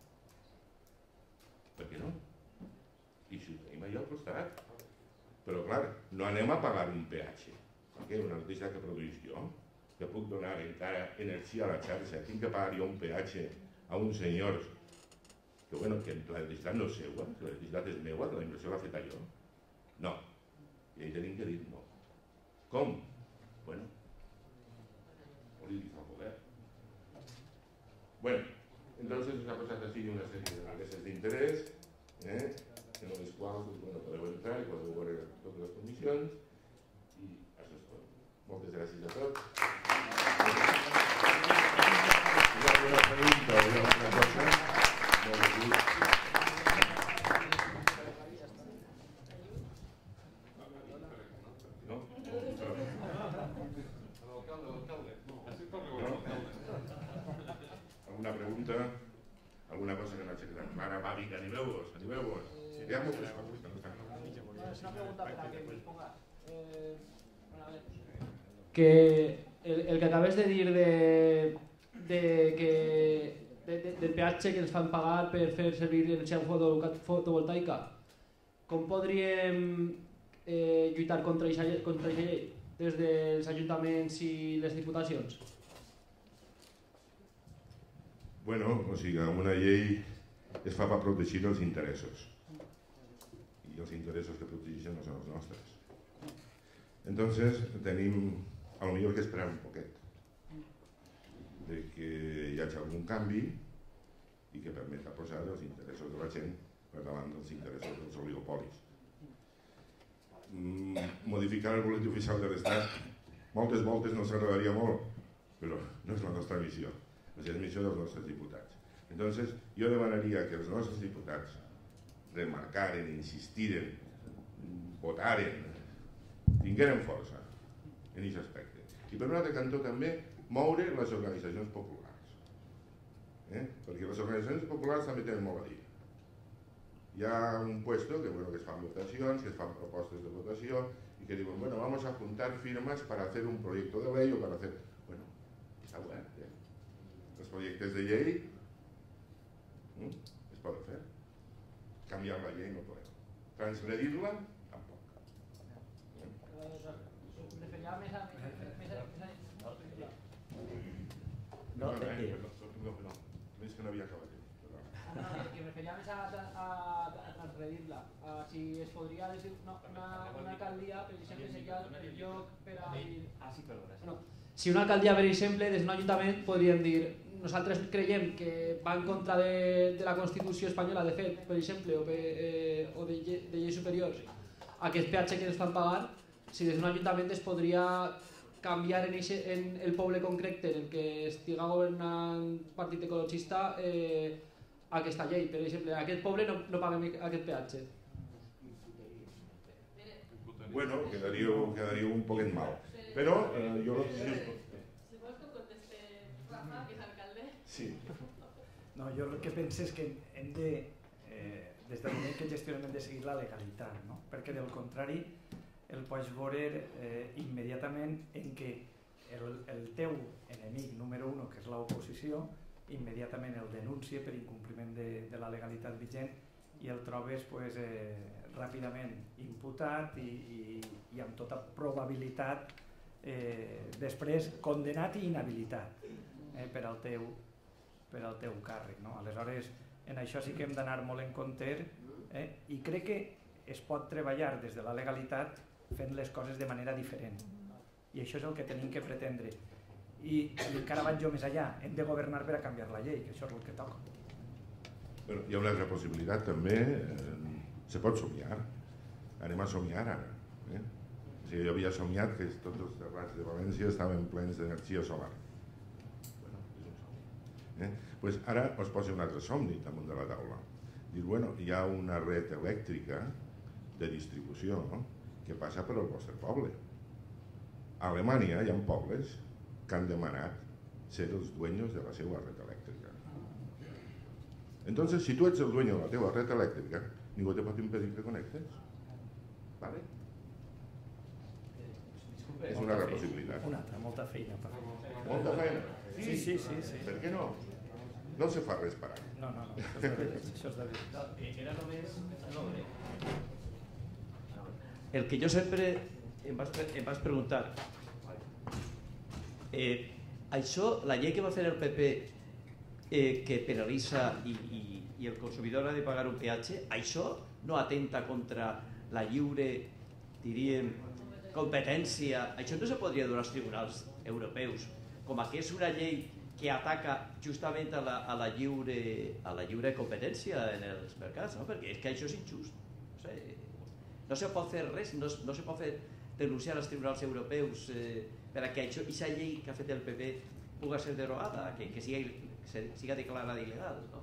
Per què no? I si ho tenim allà al costat. Però, clar, no anem a pagar un peatge. Perquè una notícia que produís jo, que puc donar encara energia a la xarxa, tinc que pagar jo un peatge a uns senyors que, bueno, que la electricitat no és seva, que la electricitat és meua, que la inversió l'ha feta jo. No. I ahí tenim que dir no. Com? Bueno, política al poder. Bueno, entonces nos ha posat així una sèrie de regles d'interès, eh? en les quals pues, bueno, podeu entrar i podeu veure totes les condicions i això és tot. Moltes gràcies a tots. Hi ha alguna pregunta o hi ha alguna cosa? No? Alguna pregunta? Alguna cosa que no hagi quedat clara? Va, vinga, animeu-vos, animeu-vos. Si hi ha moltes coses que no estan clares. Es una pregunta para que me ponga. Eh, bueno, a ver. Que el, el que acabes de dir de, de que de, de, del peatge que ens fan pagar per fer servir energia fotovoltaica. Com podríem eh, lluitar contra aquesta llei des dels ajuntaments i les diputacions? Bueno, o sigui, una llei es fa per protegir els interessos. I els interessos que protegeixen no són els nostres. Entonces, tenim, a lo millor que esperar un poquet de que hi hagi algun canvi i que permeta posar els interessos de la gent per davant dels interessos dels oligopolis. Mm, modificar el boletí oficial de l'Estat moltes voltes no s'agradaria molt, però no és la nostra missió, és la missió dels nostres diputats. Entonces, jo demanaria que els nostres diputats remarcaren, insistiren, votaren, tingueren força en aquest aspecte. I per un altre cantó també moure les organitzacions populars. Eh? Perquè les organitzacions populars també tenen molt a dir. Hi ha un puesto que, bueno, que es fan votacions, que es fan propostes de votació y que diuen, bueno, vamos a juntar firmas para hacer un proyecto de ley o para hacer... Bueno, està obert, eh? Els projectes de llei mm, es poden fer. Canviar la llei no podem. Transgredir-la, tampoc. Referia més a... No, no, no, no, és que no havia acabat. Que em referia més a, a, a transgredir-la. Si es podria dir una, una, una alcaldia, per exemple, seria el lloc per a dir... Ah, sí, perdona. No. Si una alcaldia, per exemple, des d'un ajuntament, podríem dir nosaltres creiem que va en contra de, de la Constitució espanyola, de fet, per exemple, o, eh, o de, de lleis superiors, aquest peatge que ens fan pagar, si des d'un ajuntament es podria canviar en, eixe, en el poble concret en el que estiga governant partit ecologista eh, aquesta llei. Per exemple, aquest poble no, no paga aquest peatge. Bueno, quedaria, quedaria un poquet mal. Però eh, jo... Si vols que conteste Rafa, que és alcalde. Sí. No, jo el que penso és que hem de, eh, des del moment que gestionem, hem de seguir la legalitat, no? Perquè del contrari el pots veure eh, immediatament en què el, el teu enemic número uno, que és l'oposició, immediatament el denuncia per incompliment de, de la legalitat vigent i el trobes pues, eh, ràpidament imputat i, i, i amb tota probabilitat eh, després condenat i inhabilitat eh, per, al teu, per al teu càrrec. No? Aleshores, en això sí que hem d'anar molt en compte eh, i crec que es pot treballar des de la legalitat fent les coses de manera diferent. I això és el que tenim que pretendre. I, i encara vaig jo més allà, hem de governar per a canviar la llei, que això és el que toca. Bueno, hi ha una altra possibilitat també, eh, se pot somiar. Anem a somiar ara. Eh? O sigui, jo havia somiat que tots els terrats de València estaven plens d'energia solar. Bueno, és un somni. Eh? Pues ara us poso un altre somni damunt de la taula. Dir, bueno, hi ha una red elèctrica de distribució, no? Que passa per el vostre poble. A Alemanya hi ha pobles que han demanat ser els dueños de la seva red elèctrica. Entonces, si tu ets el dueño de la teva red elèctrica, ningú te pot impedir que connectes. ¿Vale? És una altra possibilitat. Una altra, molta feina. Per... Molta feina? Sí, sí, sí, sí. Per què no? No se fa res per ara. No, no, no, això és de veres, això és de veres. Era només... El que jo sempre em vas, em vas preguntar, eh, això, la llei que va fer el P P eh, que penalitza i, i, i el consumidor ha de pagar un peatge, això no atenta contra la lliure, diríem, competència. Això no se podria donar als tribunals europeus, com que és una llei que ataca justament a la, a la, lliure, a la lliure competència en els mercats, no? Perquè és que això és injust. No sé, no se pot fer res, no, no se pot fer denunciar als tribunals europeus eh, per a que això, aquesta llei que ha fet el P P pugui ser derogada, que, que siga, siga declarada il·legal. No?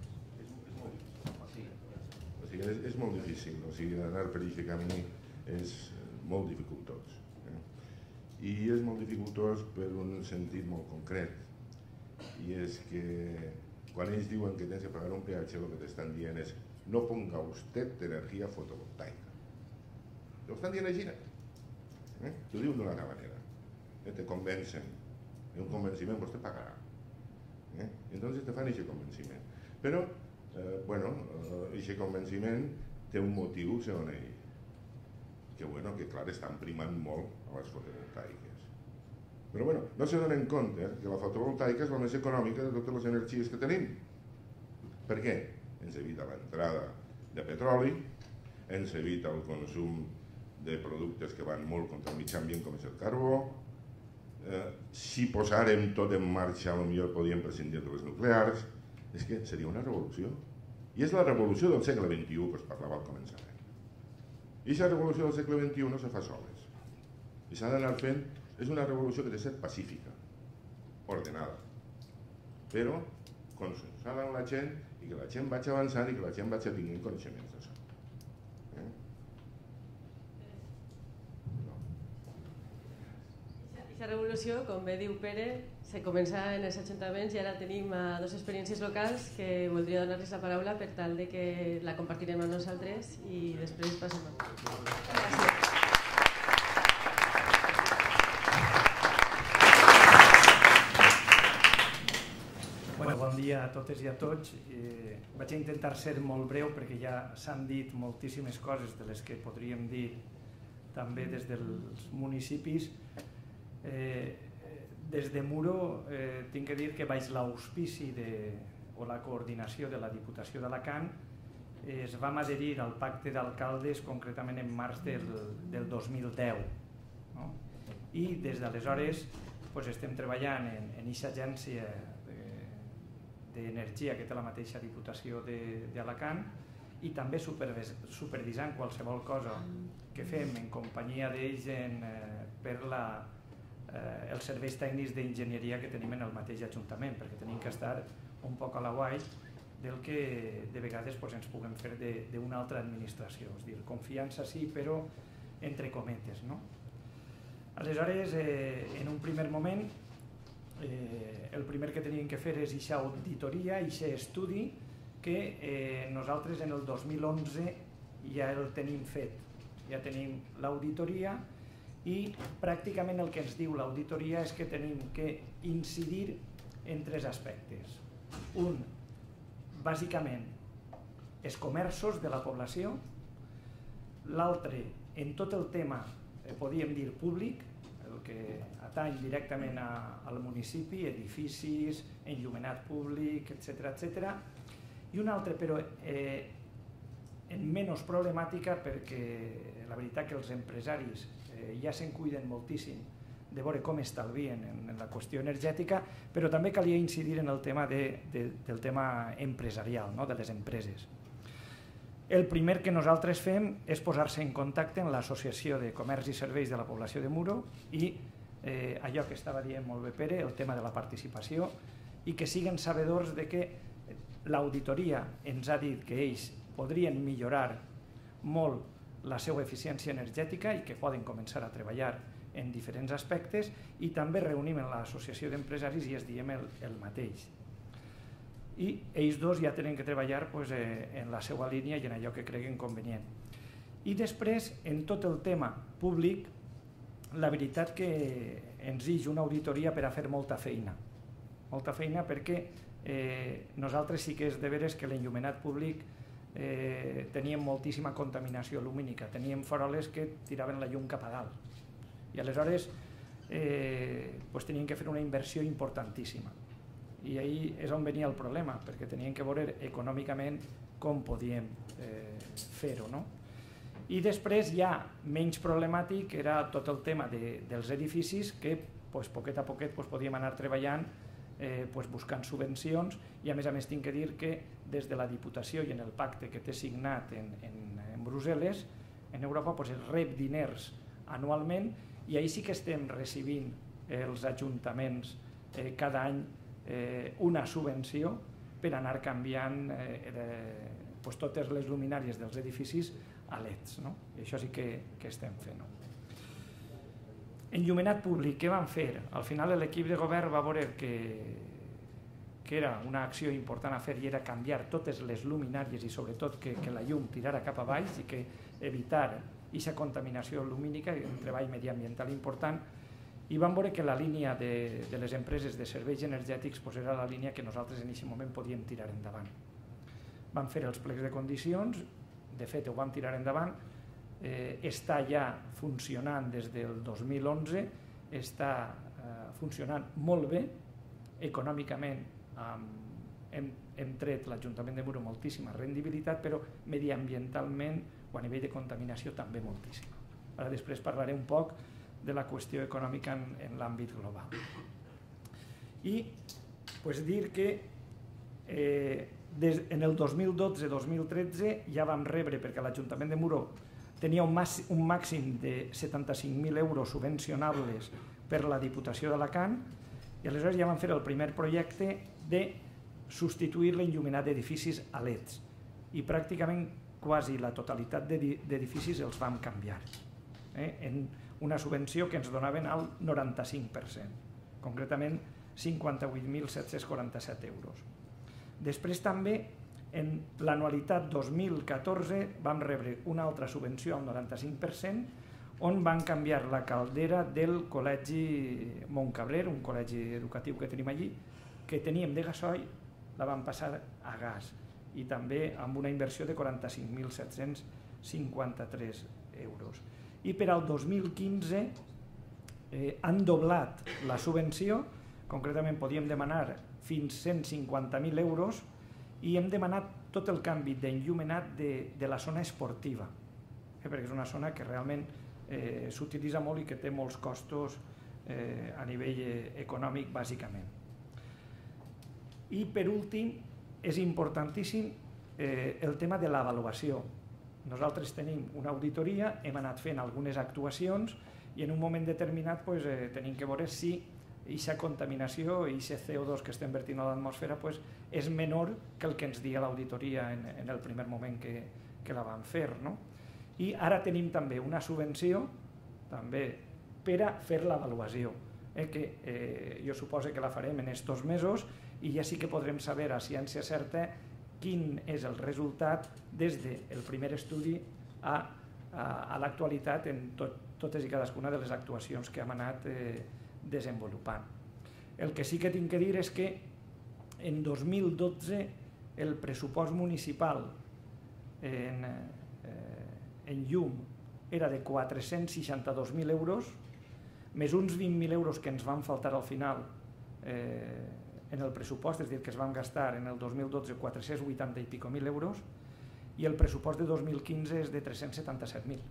Sí. O sigui, és, és molt difícil, o sigui, anar per aquest camí és molt dificultós. Eh? I és molt dificultós per un sentit molt concret, i és que quan ells diuen que tens que pagar un peatge, el que t'estan dient és no ponga usted energia fotovoltaica. Ho estan dient així, eh? T'ho diuen d'una altra manera. Eh? Te convencen. I un convenciment vostè pagarà. Eh? Entonces te fan aquest convenciment. Però, eh, bueno, aquest convenciment té un motiu, segons ell, que, bueno, que clar, estan primant molt a les fotovoltaiques. Però, bueno, no se donen compte que la fotovoltaica és la més econòmica de totes les energies que tenim. Per què? Ens evita l'entrada de petroli, ens evita el consum de productes que van molt contra el mitjà ambient, com és el carbó. Eh, si posàrem tot en marxa, potser podríem prescindir de les nuclears. És que seria una revolució. I és la revolució del segle vint-i-u que us parlava al començament. I aquesta revolució del segle vint-i-u no se fa soles. I s'ha d'anar fent, és una revolució que ha de ser pacífica, ordenada, però consensuada amb la gent i que la gent vagi avançant i que la gent vagi tinguent coneixements d'això. Eh? No. Aquesta revolució, com bé diu Pere, se comença en els ajuntaments i ara tenim a dos experiències locals que voldria donar-les la paraula per tal de que la compartirem amb nosaltres i després passem a... Gràcies. Bueno, bon dia a totes i a tots. Eh, vaig intentar ser molt breu perquè ja s'han dit moltíssimes coses de les que podríem dir també des dels municipis. Eh, des de Muro eh, tinc que dir que baix l'auspici o la coordinació de la Diputació d'Alacant eh, es vam adherir al pacte d'alcaldes concretament en març del, del dos mil deu, no? I des d'aleshores pues, estem treballant en aquesta agència d'energia que té la mateixa Diputació d'Alacant i també supervisant qualsevol cosa que fem en companyia d'ells per la Eh, els serveis tècnics d'enginyeria que tenim en el mateix Ajuntament, perquè tenim que estar un poc a la guai del que de vegades pues, ens puguem fer d'una altra administració. És dir, confiança sí, però entre cometes. No? Aleshores, eh, en un primer moment, eh, el primer que teníem que fer és aquesta auditoria, aquest estudi que eh, nosaltres en el dos mil onze ja el tenim fet. Ja tenim l'auditoria i pràcticament el que ens diu l'auditoria és que tenim que incidir en tres aspectes. Un, bàsicament, els comerços de la població. L'altre, en tot el tema, podríem dir públic, el que atany directament al municipi, edificis, enllumenat públic, etcètera, etcètera. I un altre, però eh, en menys problemàtica, perquè la veritat que els empresaris ja se'n cuiden moltíssim de veure com estalvien en, en la qüestió energètica, però també calia incidir en el tema de, de, del tema empresarial, no? De les empreses. El primer que nosaltres fem és posar-se en contacte amb l'Associació de Comerç i Serveis de la Població de Muro i eh, allò que estava dient molt bé Pere, el tema de la participació, i que siguen sabedors de que l'auditoria ens ha dit que ells podrien millorar molt la seva eficiència energètica i que poden començar a treballar en diferents aspectes, i també reunim en l'associació d'empresaris i es diem el, el mateix. I ells dos ja tenen que treballar pues, eh, en la seva línia i en allò que creguen convenient. I després, en tot el tema públic, la veritat que ens ix una auditoria per a fer molta feina. Molta feina perquè eh, nosaltres sí que és de veres que l'enllumenat públic Eh, teníem moltíssima contaminació lumínica, teníem faroles que tiraven la llum cap a dalt i aleshores eh, pues teníem que fer una inversió importantíssima i ahí és on venia el problema, perquè teníem que veure econòmicament com podíem eh, fer-ho, no? I després ja menys problemàtic era tot el tema de, dels edificis que pues, poquet a poquet pues, podíem anar treballant eh, pues, buscant subvencions, i a més a més tinc que dir que des de la Diputació i en el pacte que té signat en, en, en Brussel·les, en Europa, pues, es rep diners anualment, i ahir sí que estem recibint eh, els ajuntaments eh, cada any eh, una subvenció per anar canviant eh, eh, pues, totes les luminàries dels edificis a L E Ds, no? I això sí que, que estem fent. No? Enllumenat públic, què van fer? Al final l'equip de govern va veure que, que era una acció important a fer i era canviar totes les luminàries i sobretot que, que la llum tirara cap a baix i que evitar aquesta contaminació lumínica, un treball mediambiental important, i vam veure que la línia de, de les empreses de serveis energètics pues, era la línia que nosaltres en aquest moment podíem tirar endavant. Vam fer els plecs de condicions, de fet ho vam tirar endavant, eh, està ja funcionant des del dos mil onze, està eh, funcionant molt bé, econòmicament amb, hem, hem tret l'Ajuntament de Muro moltíssima rendibilitat, però mediambientalment o a nivell de contaminació també moltíssima. Ara després parlaré un poc de la qüestió econòmica en, en l'àmbit global. I pues, dir que eh, des, en el dos mil dotze dos mil tretze ja vam rebre, perquè l'Ajuntament de Muro tenia un, mas, un màxim de setanta-cinc mil euros subvencionables per la Diputació d'Alacant, i aleshores ja vam fer el primer projecte de substituir l'enllumenat d'edificis a leds, i pràcticament quasi la totalitat d'edificis els vam canviar, eh? en una subvenció que ens donaven al noranta-cinc per cent, concretament cinquanta-vuit mil set-cents quaranta-set euros. Després també, en l'anualitat dos mil catorze, vam rebre una altra subvenció al noranta-cinc per cent, on van canviar la caldera del Col·legi Montcabrer, un col·legi educatiu que tenim allí, que teníem de gasoil, la van passar a gas, i també amb una inversió de quaranta-cinc mil set-cents cinquanta-tres euros. I per al dos mil quinze eh, han doblat la subvenció, concretament podíem demanar fins cent cinquanta mil euros, i hem demanat tot el canvi d'enllumenat de, de la zona esportiva, eh, perquè és una zona que realment eh, s'utilitza molt i que té molts costos eh, a nivell eh, econòmic, bàsicament. I per últim, és importantíssim eh, el tema de l'avaluació. Nosaltres tenim una auditoria, hem anat fent algunes actuacions i en un moment determinat pues, eh, tenim que veure si aquesta contaminació i aquest C O dos que estem vertint a l'atmosfera pues, és menor que el que ens dia l'auditoria en, en el primer moment que, que la vam fer. No? I ara tenim també una subvenció també per a fer l'avaluació, eh, que eh, jo suposo que la farem en estos mesos i ja sí que podrem saber a ciència certa quin és el resultat des del primer estudi a, a, a l'actualitat en tot, totes i cadascuna de les actuacions que hem anat eh, desenvolupant. El que sí que tinc que dir és que en dos mil dotze el pressupost municipal en, eh, en llum era de quatre-cents seixanta-dos mil euros, més uns vint mil euros que ens van faltar al final eh, en el pressupost, és a dir, que es van gastar en el dos mil dotze quatre-cents vuitanta i pico mil euros, i el pressupost de dos mil quinze és de tres-cents setanta-set mil.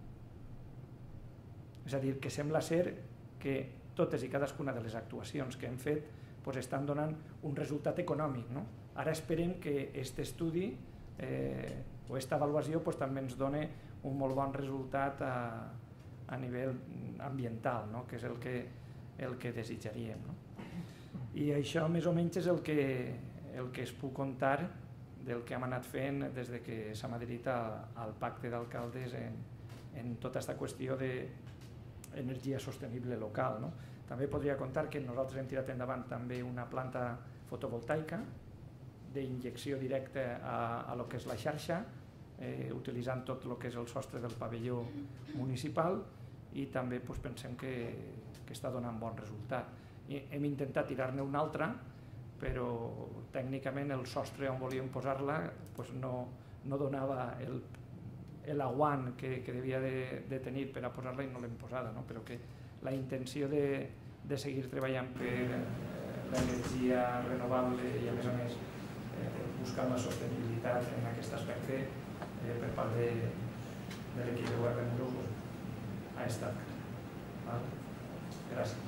És a dir, que sembla ser que totes i cadascuna de les actuacions que hem fet pues, estan donant un resultat econòmic. No? Ara esperem que aquest estudi eh, o aquesta avaluació pues, també ens doni un molt bon resultat a, a nivell ambiental, no? Que és el que, el que desitjaríem. No? I això més o menys és el que, el que es puc contar del que hem anat fent des de que s'ha adherit al pacte d'alcaldes en, en tota aquesta qüestió d'energia sostenible local. No? També podria contar que nosaltres hem tirat endavant també una planta fotovoltaica d'injecció directa a, a lo que és la xarxa, eh, utilitzant tot el que és el sostre del pavelló municipal, i també pues, pensem que, que està donant bon resultat. I hem intentat tirar-ne una altra, però tècnicament el sostre on volíem posar-la pues no, no donava el, l'aguant que, que devia de, de tenir per a posar-la i no l'hem posada, no? Però que la intenció de, de seguir treballant per eh, l'energia renovable i a més a més eh, buscant la sostenibilitat en aquest aspecte eh, per part de, de l'equip de govern de Muro pues, ha estat. Val? Gràcies.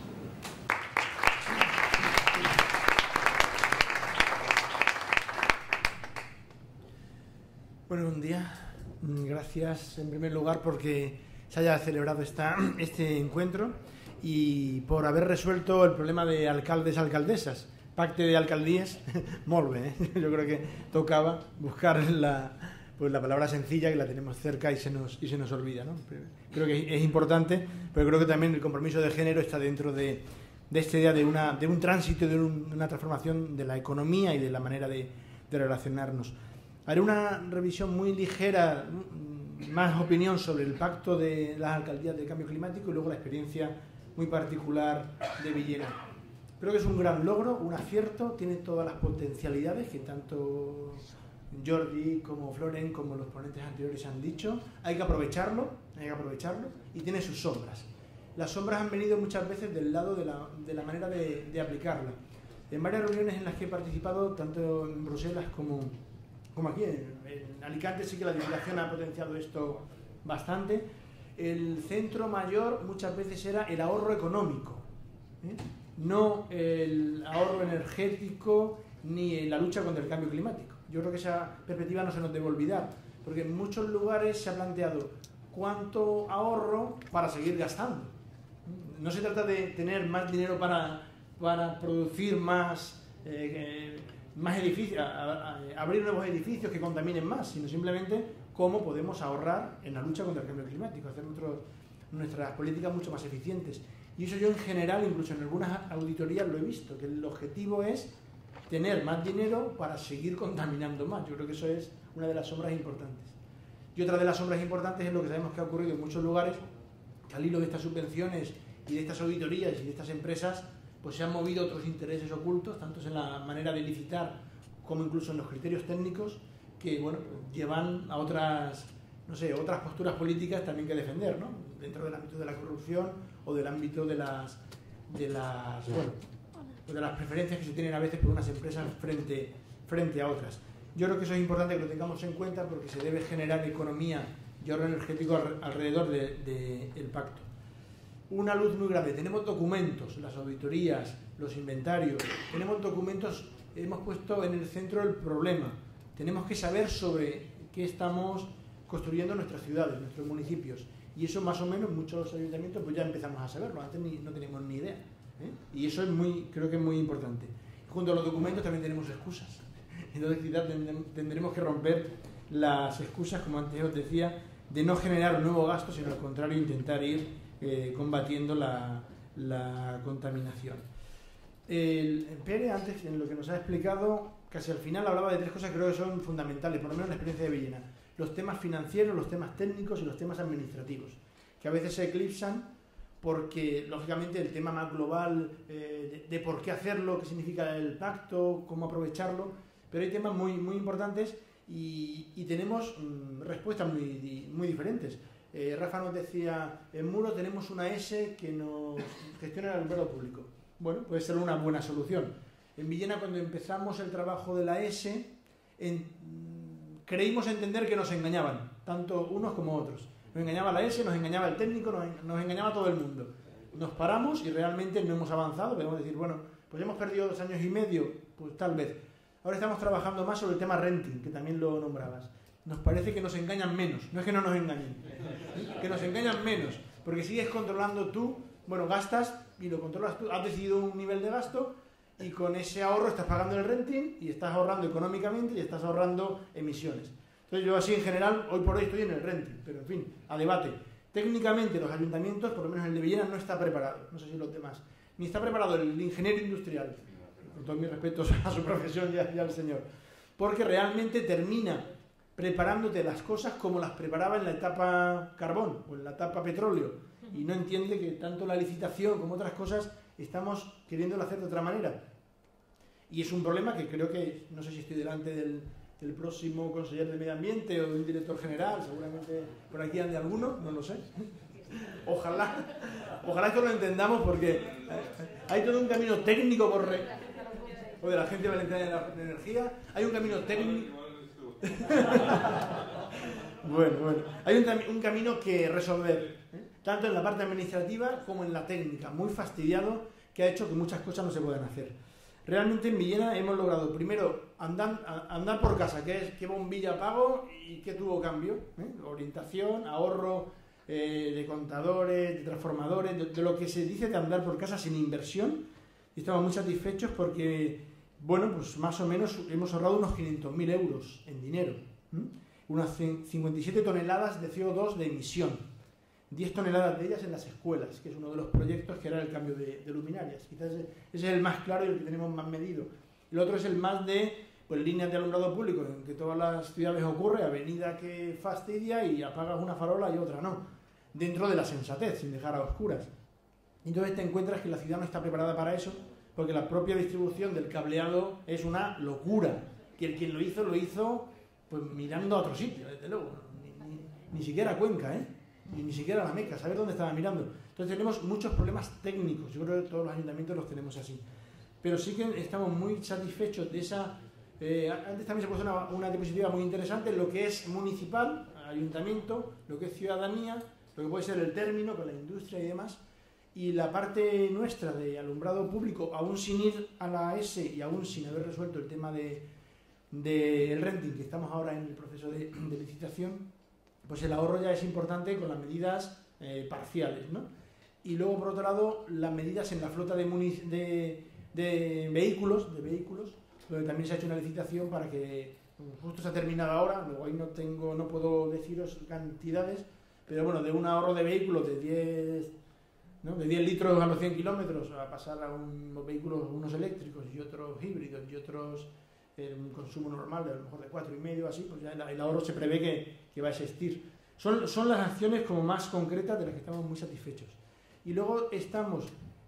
Bueno, buen día. Gracias en primer lugar porque se haya celebrado esta, este encuentro y por haber resuelto el problema de alcaldes-alcaldesas. Pacte de alcaldías, molt bé, ¿eh? Yo creo que tocaba buscar la, pues la palabra sencilla que la tenemos cerca y se nos, y se nos olvida, ¿no? Creo que es importante, pero creo que también el compromiso de género está dentro de, de esta idea de, una, de un tránsito, de, un, de una transformación de la economía y de la manera de, de relacionarnos. Haré una revisión muy ligera, más opinión sobre el pacto de las alcaldías del cambio climático y luego la experiencia muy particular de Villena. Creo que es un gran logro, un acierto, tiene todas las potencialidades que tanto Jordi como Floren como los ponentes anteriores han dicho. Hay que aprovecharlo, hay que aprovecharlo y tiene sus sombras. Las sombras han venido muchas veces del lado de la, de la manera de, de aplicarla. En varias reuniones en las que he participado, tanto en Bruselas como, como aquí, en, en Alicante sí que la Diputación ha potenciado esto bastante. El centro mayor muchas veces era el ahorro económico, ¿eh? No el ahorro energético ni la lucha contra el cambio climático. Yo creo que esa perspectiva no se nos debe olvidar, porque en muchos lugares se ha planteado cuánto ahorro para seguir gastando. No se trata de tener más dinero para, para producir más, eh, más edificios, a, a, abrir nuevos edificios que contaminen más, sino simplemente cómo podemos ahorrar en la lucha contra el cambio climático, hacer nuestro, nuestras políticas mucho más eficientes. Y eso yo en general, incluso en algunas auditorías lo he visto, que el objetivo es tener más dinero para seguir contaminando más. Yo creo que eso es una de las sombras importantes. Y otra de las sombras importantes es lo que sabemos que ha ocurrido en muchos lugares, que al hilo de estas subvenciones y de estas auditorías y de estas empresas, pues se han movido otros intereses ocultos, tanto en la manera de licitar como incluso en los criterios técnicos, que bueno, pues llevan a otras, no sé, otras posturas políticas también que defender, ¿no? Dentro del ámbito de la corrupción o del ámbito de las, de las, bueno, de las preferencias que se tienen a veces por unas empresas frente, frente a otras. Yo creo que eso es importante que lo tengamos en cuenta porque se debe generar economía y ahorro energético alrededor del de, de pacto. Una luz muy grande. Tenemos documentos, las auditorías, los inventarios, tenemos documentos, hemos puesto en el centro el problema. Tenemos que saber sobre qué estamos construyendo nuestras ciudades, nuestros municipios. Y eso más o menos muchos ayuntamientos pues ya empezamos a saberlo, antes ni, no teníamos ni idea, ¿eh? Y eso es muy, creo que es muy importante. Junto a los documentos también tenemos excusas. Entonces quizás tendremos que romper las excusas, como antes os decía, de no generar nuevo gasto, sino al contrario intentar ir eh, combatiendo la, la contaminación. El, Pere, antes en lo que nos ha explicado, casi al final hablaba de tres cosas que creo que son fundamentales, por lo menos en la experiencia de Villena. Los temas financieros, los temas técnicos y los temas administrativos, que a veces se eclipsan porque, lógicamente, el tema más global eh, de, de por qué hacerlo, qué significa el pacto, cómo aprovecharlo, pero hay temas muy, muy importantes y, y tenemos mmm, respuestas muy, muy diferentes. Eh, Rafa nos decía, en Muro tenemos una S que nos gestiona el alumbrado público. Bueno, puede ser una buena solución. En Villena, cuando empezamos el trabajo de la S, en, creímos entender que nos engañaban, tanto unos como otros. Nos engañaba la S, nos engañaba el técnico, nos, nos engañaba todo el mundo. Nos paramos y realmente no hemos avanzado. Podemos decir, bueno, pues hemos perdido dos años y medio, pues tal vez. Ahora estamos trabajando más sobre el tema renting, que también lo nombrabas. Nos parece que nos engañan menos, no es que no nos engañen, que nos engañan menos, porque sigues controlando tú, bueno, gastas y lo controlas tú, has decidido un nivel de gasto y con ese ahorro estás pagando el renting y estás ahorrando económicamente y estás ahorrando emisiones. Entonces yo así en general, hoy por hoy estoy en el renting, pero en fin, a debate. Técnicamente los ayuntamientos, por lo menos el de Villena, no está preparado, no sé si los demás, ni está preparado el ingeniero industrial, con todos mis respetos a su profesión y, a, y al señor, porque realmente termina preparándote las cosas como las preparaba en la etapa carbón o en la etapa petróleo y no entiende que tanto la licitación como otras cosas estamos queriéndolo hacer de otra manera. Y es un problema que creo que, no sé si estoy delante del, del próximo consejero de Medio Ambiente o del director general, seguramente por aquí ande alguno, no lo sé. Ojalá, ojalá esto lo entendamos porque hay todo un camino técnico por... Re... o de la Agencia Valenciana de Energía, hay un camino técnico... bueno, bueno, hay un, un camino que resolver, ¿eh? Tanto en la parte administrativa como en la técnica, muy fastidiado, que ha hecho que muchas cosas no se puedan hacer. Realmente en Villena hemos logrado, primero, andar, andar por casa, que es qué bombilla pago y qué tubo cambio, ¿eh? Orientación, ahorro eh, de contadores, de transformadores, de, de lo que se dice de andar por casa sin inversión, y estamos muy satisfechos porque... Bueno, pues más o menos hemos ahorrado unos quinientos mil euros en dinero, ¿eh? Unas cincuenta y siete toneladas de C O dos de emisión, diez toneladas de ellas en las escuelas, que es uno de los proyectos que era el cambio de, de luminarias. Quizás ese es el más claro y el que tenemos más medido. El otro es el más de pues, líneas de alumbrado público, en que todas las ciudades ocurre, avenida que fastidia y apagas una farola y otra no, dentro de la sensatez, sin dejar a oscuras. Y entonces te encuentras que la ciudad no está preparada para eso, porque la propia distribución del cableado es una locura. Que el quien lo hizo, lo hizo pues mirando a otro sitio, desde luego. Ni, ni, ni siquiera a Cuenca, ¿eh? Ni, ni siquiera a la Meca, saber dónde estaba mirando. Entonces tenemos muchos problemas técnicos, yo creo que todos los ayuntamientos los tenemos así. Pero sí que estamos muy satisfechos de esa... Eh, antes también se puso una, una diapositiva muy interesante, lo que es municipal, ayuntamiento, lo que es ciudadanía, lo que puede ser el término con la industria y demás, y la parte nuestra de alumbrado público, aún sin ir a la S y aún sin haber resuelto el tema de, de el renting, que estamos ahora en el proceso de, de licitación, pues el ahorro ya es importante con las medidas eh, parciales, ¿no? Y luego, por otro lado, las medidas en la flota de, de, de vehículos, de vehículos, donde también se ha hecho una licitación para que, justo se ha terminado ahora, luego ahí no tengo, no puedo deciros cantidades, pero bueno, de un ahorro de vehículos de diez, ¿no? de diez litros a los cien kilómetros a pasar a unos vehículos, unos eléctricos y otros híbridos y otros eh, un consumo normal de a lo mejor de cuatro y medio así, pues ya el ahorro se prevé que, que va a existir. Son, son las acciones como más concretas de las que estamos muy satisfechos. Y luego estamos,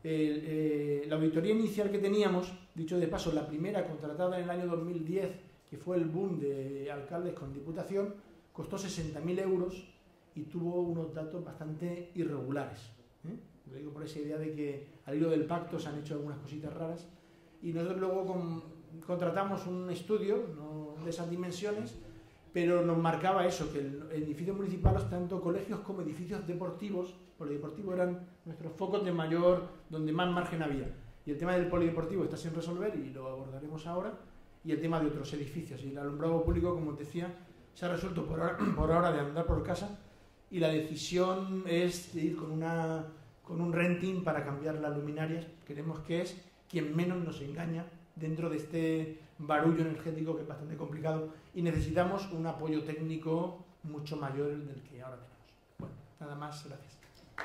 eh, eh, la auditoría inicial que teníamos, dicho de paso, la primera contratada en el año dos mil diez, que fue el boom de alcaldes con diputación, costó sesenta mil euros y tuvo unos datos bastante irregulares. ¿eh? Lo digo por esa idea de que al hilo del pacto se han hecho algunas cositas raras y nosotros luego con, contratamos un estudio, no de esas dimensiones, pero nos marcaba eso, que el, el edificio municipal, tanto colegios como edificios deportivos, polideportivos eran nuestros focos de mayor, donde más margen había. Y el tema del polideportivo está sin resolver y lo abordaremos ahora, y el tema de otros edificios. Y el alumbrado público, como os decía, se ha resuelto por ahora, por ahora de andar por casa, y la decisión es de ir con, una, con un renting para cambiar las luminarias. Creemos que es quien menos nos engaña dentro de este barullo energético que es bastante complicado y necesitamos un apoyo técnico mucho mayor del que ahora tenemos. Bueno, nada más, gracias.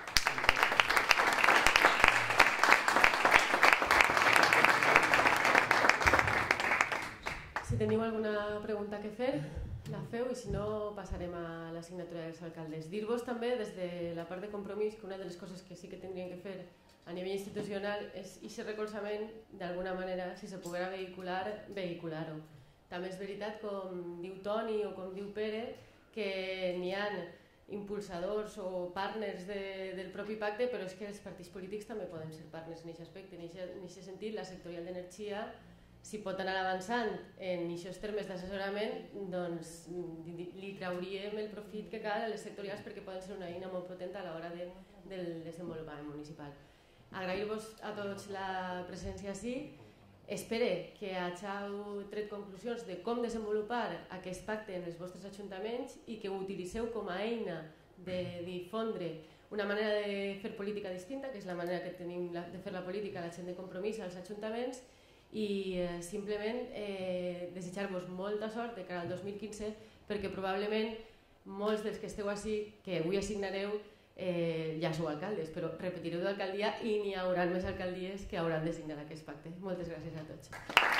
Si teniu alguna pregunta que fer, la feu i si no passarem a la signatura dels alcaldes. Dir-vos també des de la part de Compromís que una de les coses que sí que tindríem que fer a nivell institucional és aquest recolzament, d'alguna manera, si se poguera vehicular, vehicular-ho. També és veritat, com diu Toni o com diu Pere, que n'hi ha impulsadors o partners de, del propi pacte, però és que els partits polítics també poden ser partners en aquest aspecte. En aquest sentit, la sectorial d'energia, si pot anar avançant en aquests termes d'assessorament, doncs li trauríem el profit que cal a les sectorials perquè poden ser una eina molt potent a l'hora de, del desenvolupament municipal. Agrair-vos a tots la presència ací. Espero que hàgiu tret conclusions de com desenvolupar aquest pacte en els vostres ajuntaments i que ho utilitzeu com a eina de difondre una manera de fer política distinta, que és la manera que tenim de fer la política a la gent de Compromís als ajuntaments, i eh, simplement eh, desitjar-vos molta sort de cara al dos mil quinze, perquè probablement molts dels que esteu ací, que avui assignareu, Eh, ja sou alcaldes, però repetireu d'alcaldia i n'hi haurà més alcaldies que hauran de signar aquest pacte. Moltes gràcies a tots.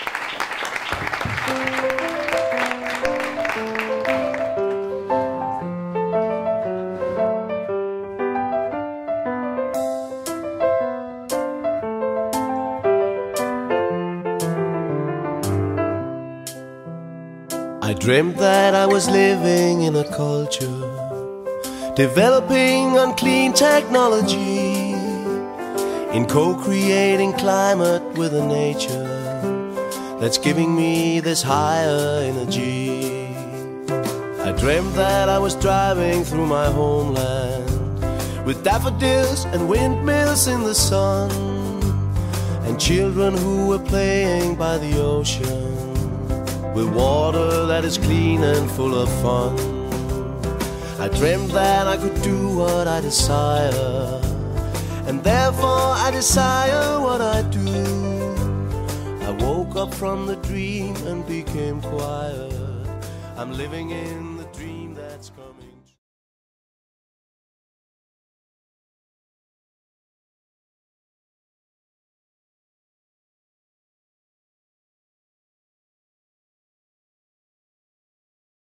I dreamt that I was living in a culture developing on clean technology, in co-creating climate with the nature that's giving me this higher energy. I dreamt that I was driving through my homeland with daffodils and windmills in the sun, and children who were playing by the ocean with water that is clean and full of fun. I dreamt that I could do what I desire, and therefore I desire what I do. I woke up from the dream and became quiet. I'm living in